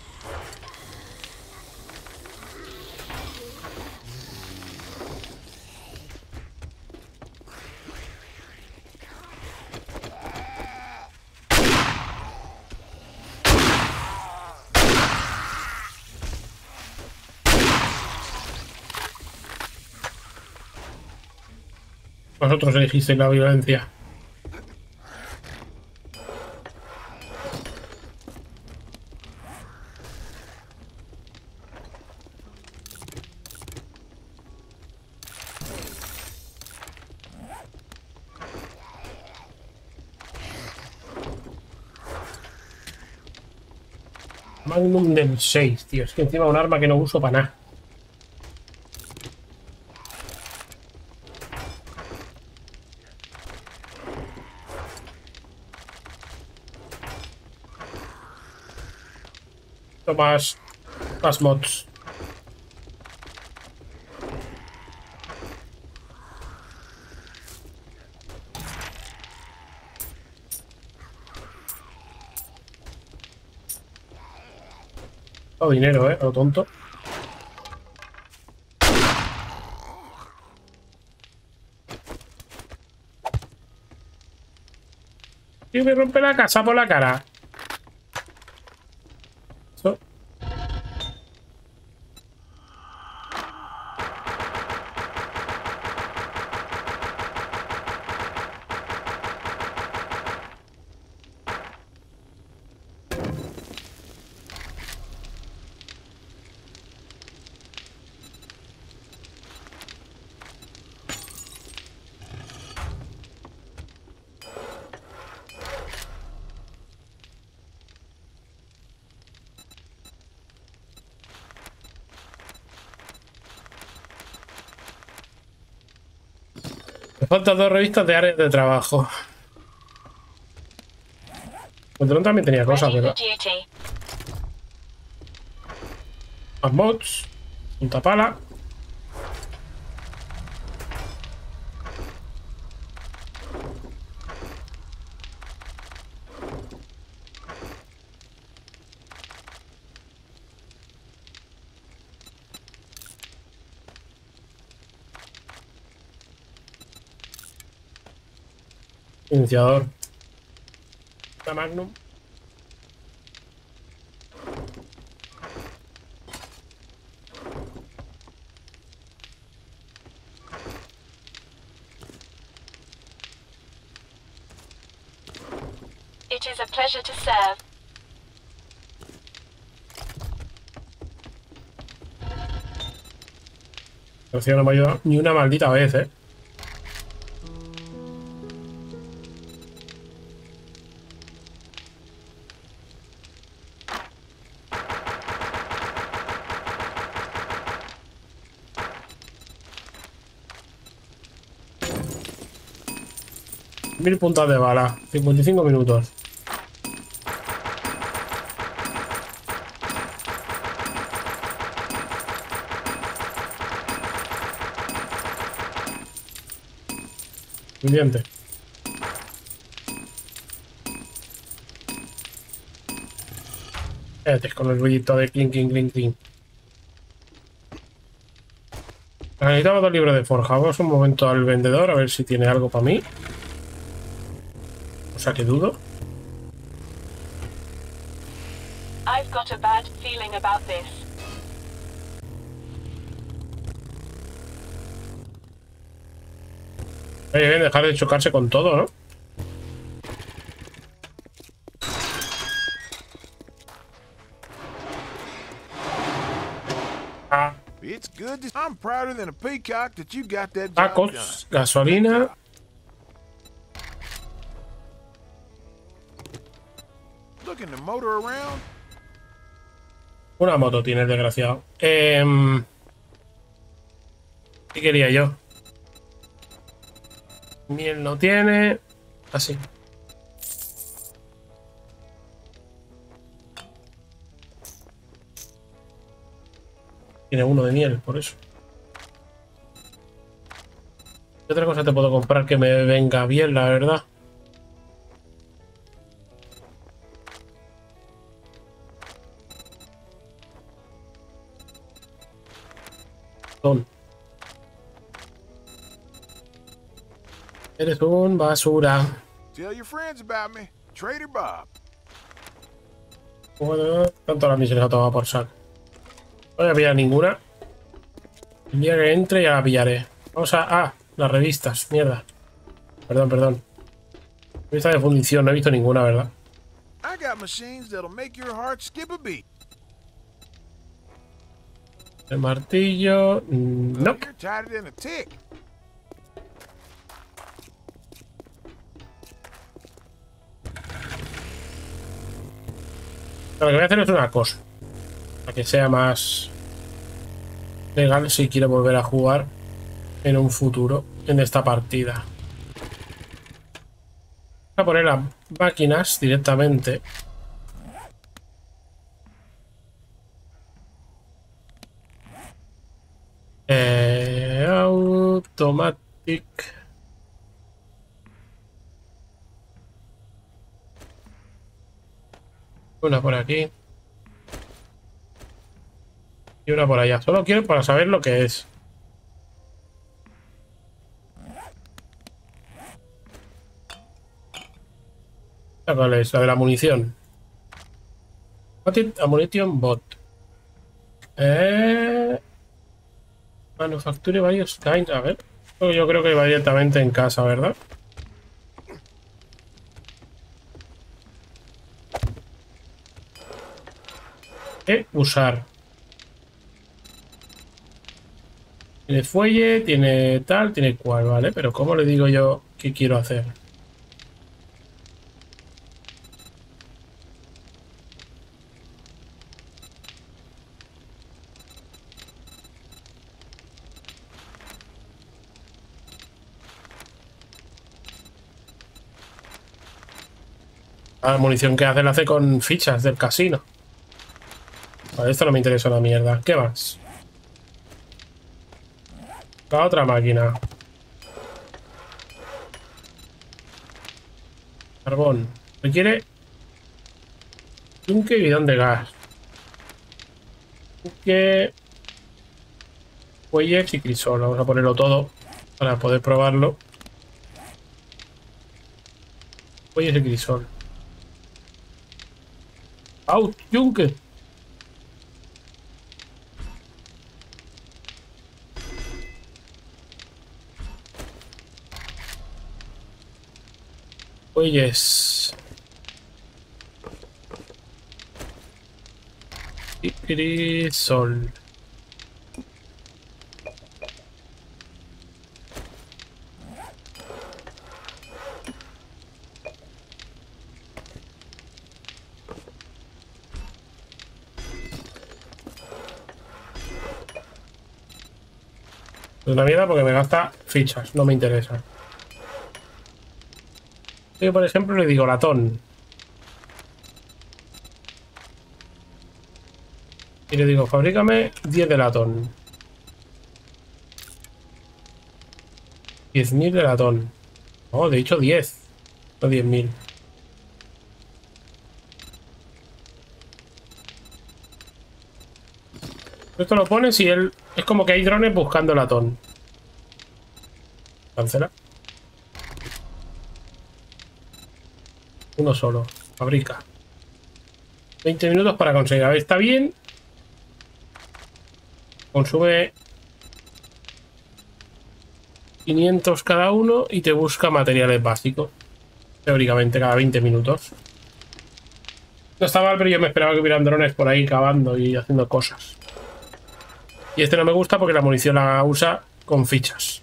Vosotros elegisteis la violencia. Magnum del seis, tío. Es que encima un arma que no uso para nada. Más, más mods. Todo dinero, eh, a lo tonto. Tío, me rompe la casa por la cara. Eso. Me faltan dos revistas de áreas de trabajo. Control también tenía cosas, Ready ¿verdad? for duty. Más mods. Punta pala. Iniciador. La Magnum. It is a pleasure to serve. Rocío no me ha ayudado ni una maldita vez, eh. Mil puntas de bala, cincuenta y cinco minutos. Suficiente. Espérate, con el ruidito de clink, clink, clink, clink. Necesitaba dos libros de forja. Vamos un momento al vendedor a ver si tiene algo para mí. O sea que dudo. I've got a bad feeling about this. Oye, bien, dejar de chocarse con todo, ¿no? Ah, It's good to... I'm prouder than a peacock that you got that job done. tacos, gasolina. Looking to motor around? Una moto tiene el desgraciado. Eh, ¿Qué quería yo? Miel no tiene. Así. Tiene uno de miel, por eso. ¿Qué otra cosa te puedo comprar que me venga bien, la verdad? Ton. Eres un basura. Tell your friends about me. Trader Bob. Bueno, tanto la misión se ha tomado por saco. No voy a pillar ninguna. El día que entre ya la pillaré. Vamos a... Ah, las revistas. Mierda. Perdón, perdón. Revista de fundición. No he visto ninguna, ¿verdad? I got machines that'll make your heart skip a beat. El martillo... No. You're tighter than a tick. Lo que voy a hacer es una cosa. Para que sea más legal si quiero volver a jugar en un futuro en esta partida. Voy a poner las máquinas directamente. Eh, automatic. Una por aquí. Y una por allá. Solo quiero para saber lo que es. ¿Cuál es? La de la munición. Ammunition bot. Eh... Manufacture varios kinds. A ver. Yo creo que va directamente en casa, ¿verdad? Eh, usar. Tiene fuelle, tiene tal, tiene cual, ¿vale? Pero ¿cómo le digo yo qué quiero hacer? La munición que hace la hace con fichas del casino. Vale, esto no me interesa una mierda. ¿Qué más? La otra máquina. Carbón. Requiere yunque y bidón de gas. Yunque, fuelles y crisol. Vamos a ponerlo todo para poder probarlo. Oye, ese crisol. ¡Au! ¡Yunque! Oyes. Y crisol. Es una mierda porque me gasta fichas, no me interesa. Yo, por ejemplo, le digo latón. Y le digo, fabrícame diez de latón. diez mil de latón. Oh, de hecho diez. No diez mil. Esto lo pones y él... Es como que hay drones buscando latón. Cancela. Uno solo. Fabrica. veinte minutos para conseguir. A ver, está bien. Consume quinientos cada uno y te busca materiales básicos. Teóricamente, cada veinte minutos. No está mal, pero yo me esperaba que hubieran drones por ahí cavando y haciendo cosas. Y este no me gusta porque la munición la usa con fichas.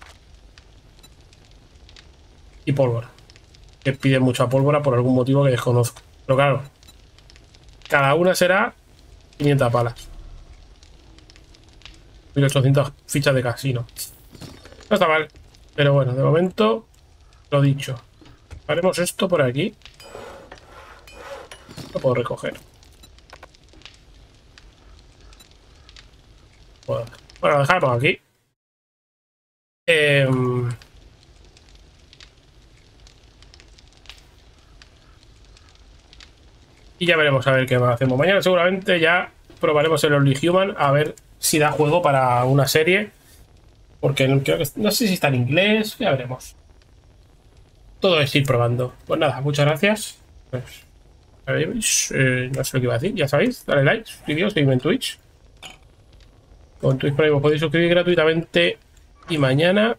Y pólvora. Que pide mucha pólvora por algún motivo que desconozco. Pero claro, cada una será quinientas balas. mil ochocientas fichas de casino. No está mal. Pero bueno, de momento, lo dicho. Haremos esto por aquí. Lo puedo recoger. Bueno, lo dejamos aquí. Eh... Y ya veremos a ver qué más hacemos. Mañana seguramente ya probaremos el Only Human a ver si da juego para una serie. Porque no, creo que, no sé si está en inglés. Ya veremos. Todo es ir probando. Pues nada, muchas gracias. Pues, eh, no sé lo que iba a decir. Ya sabéis, dale like, suscribíos, seguidme en Twitch. Con Twitch Prime os podéis suscribir gratuitamente. Y mañana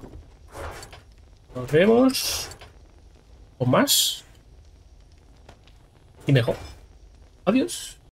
nos vemos con más y mejor. Adiós.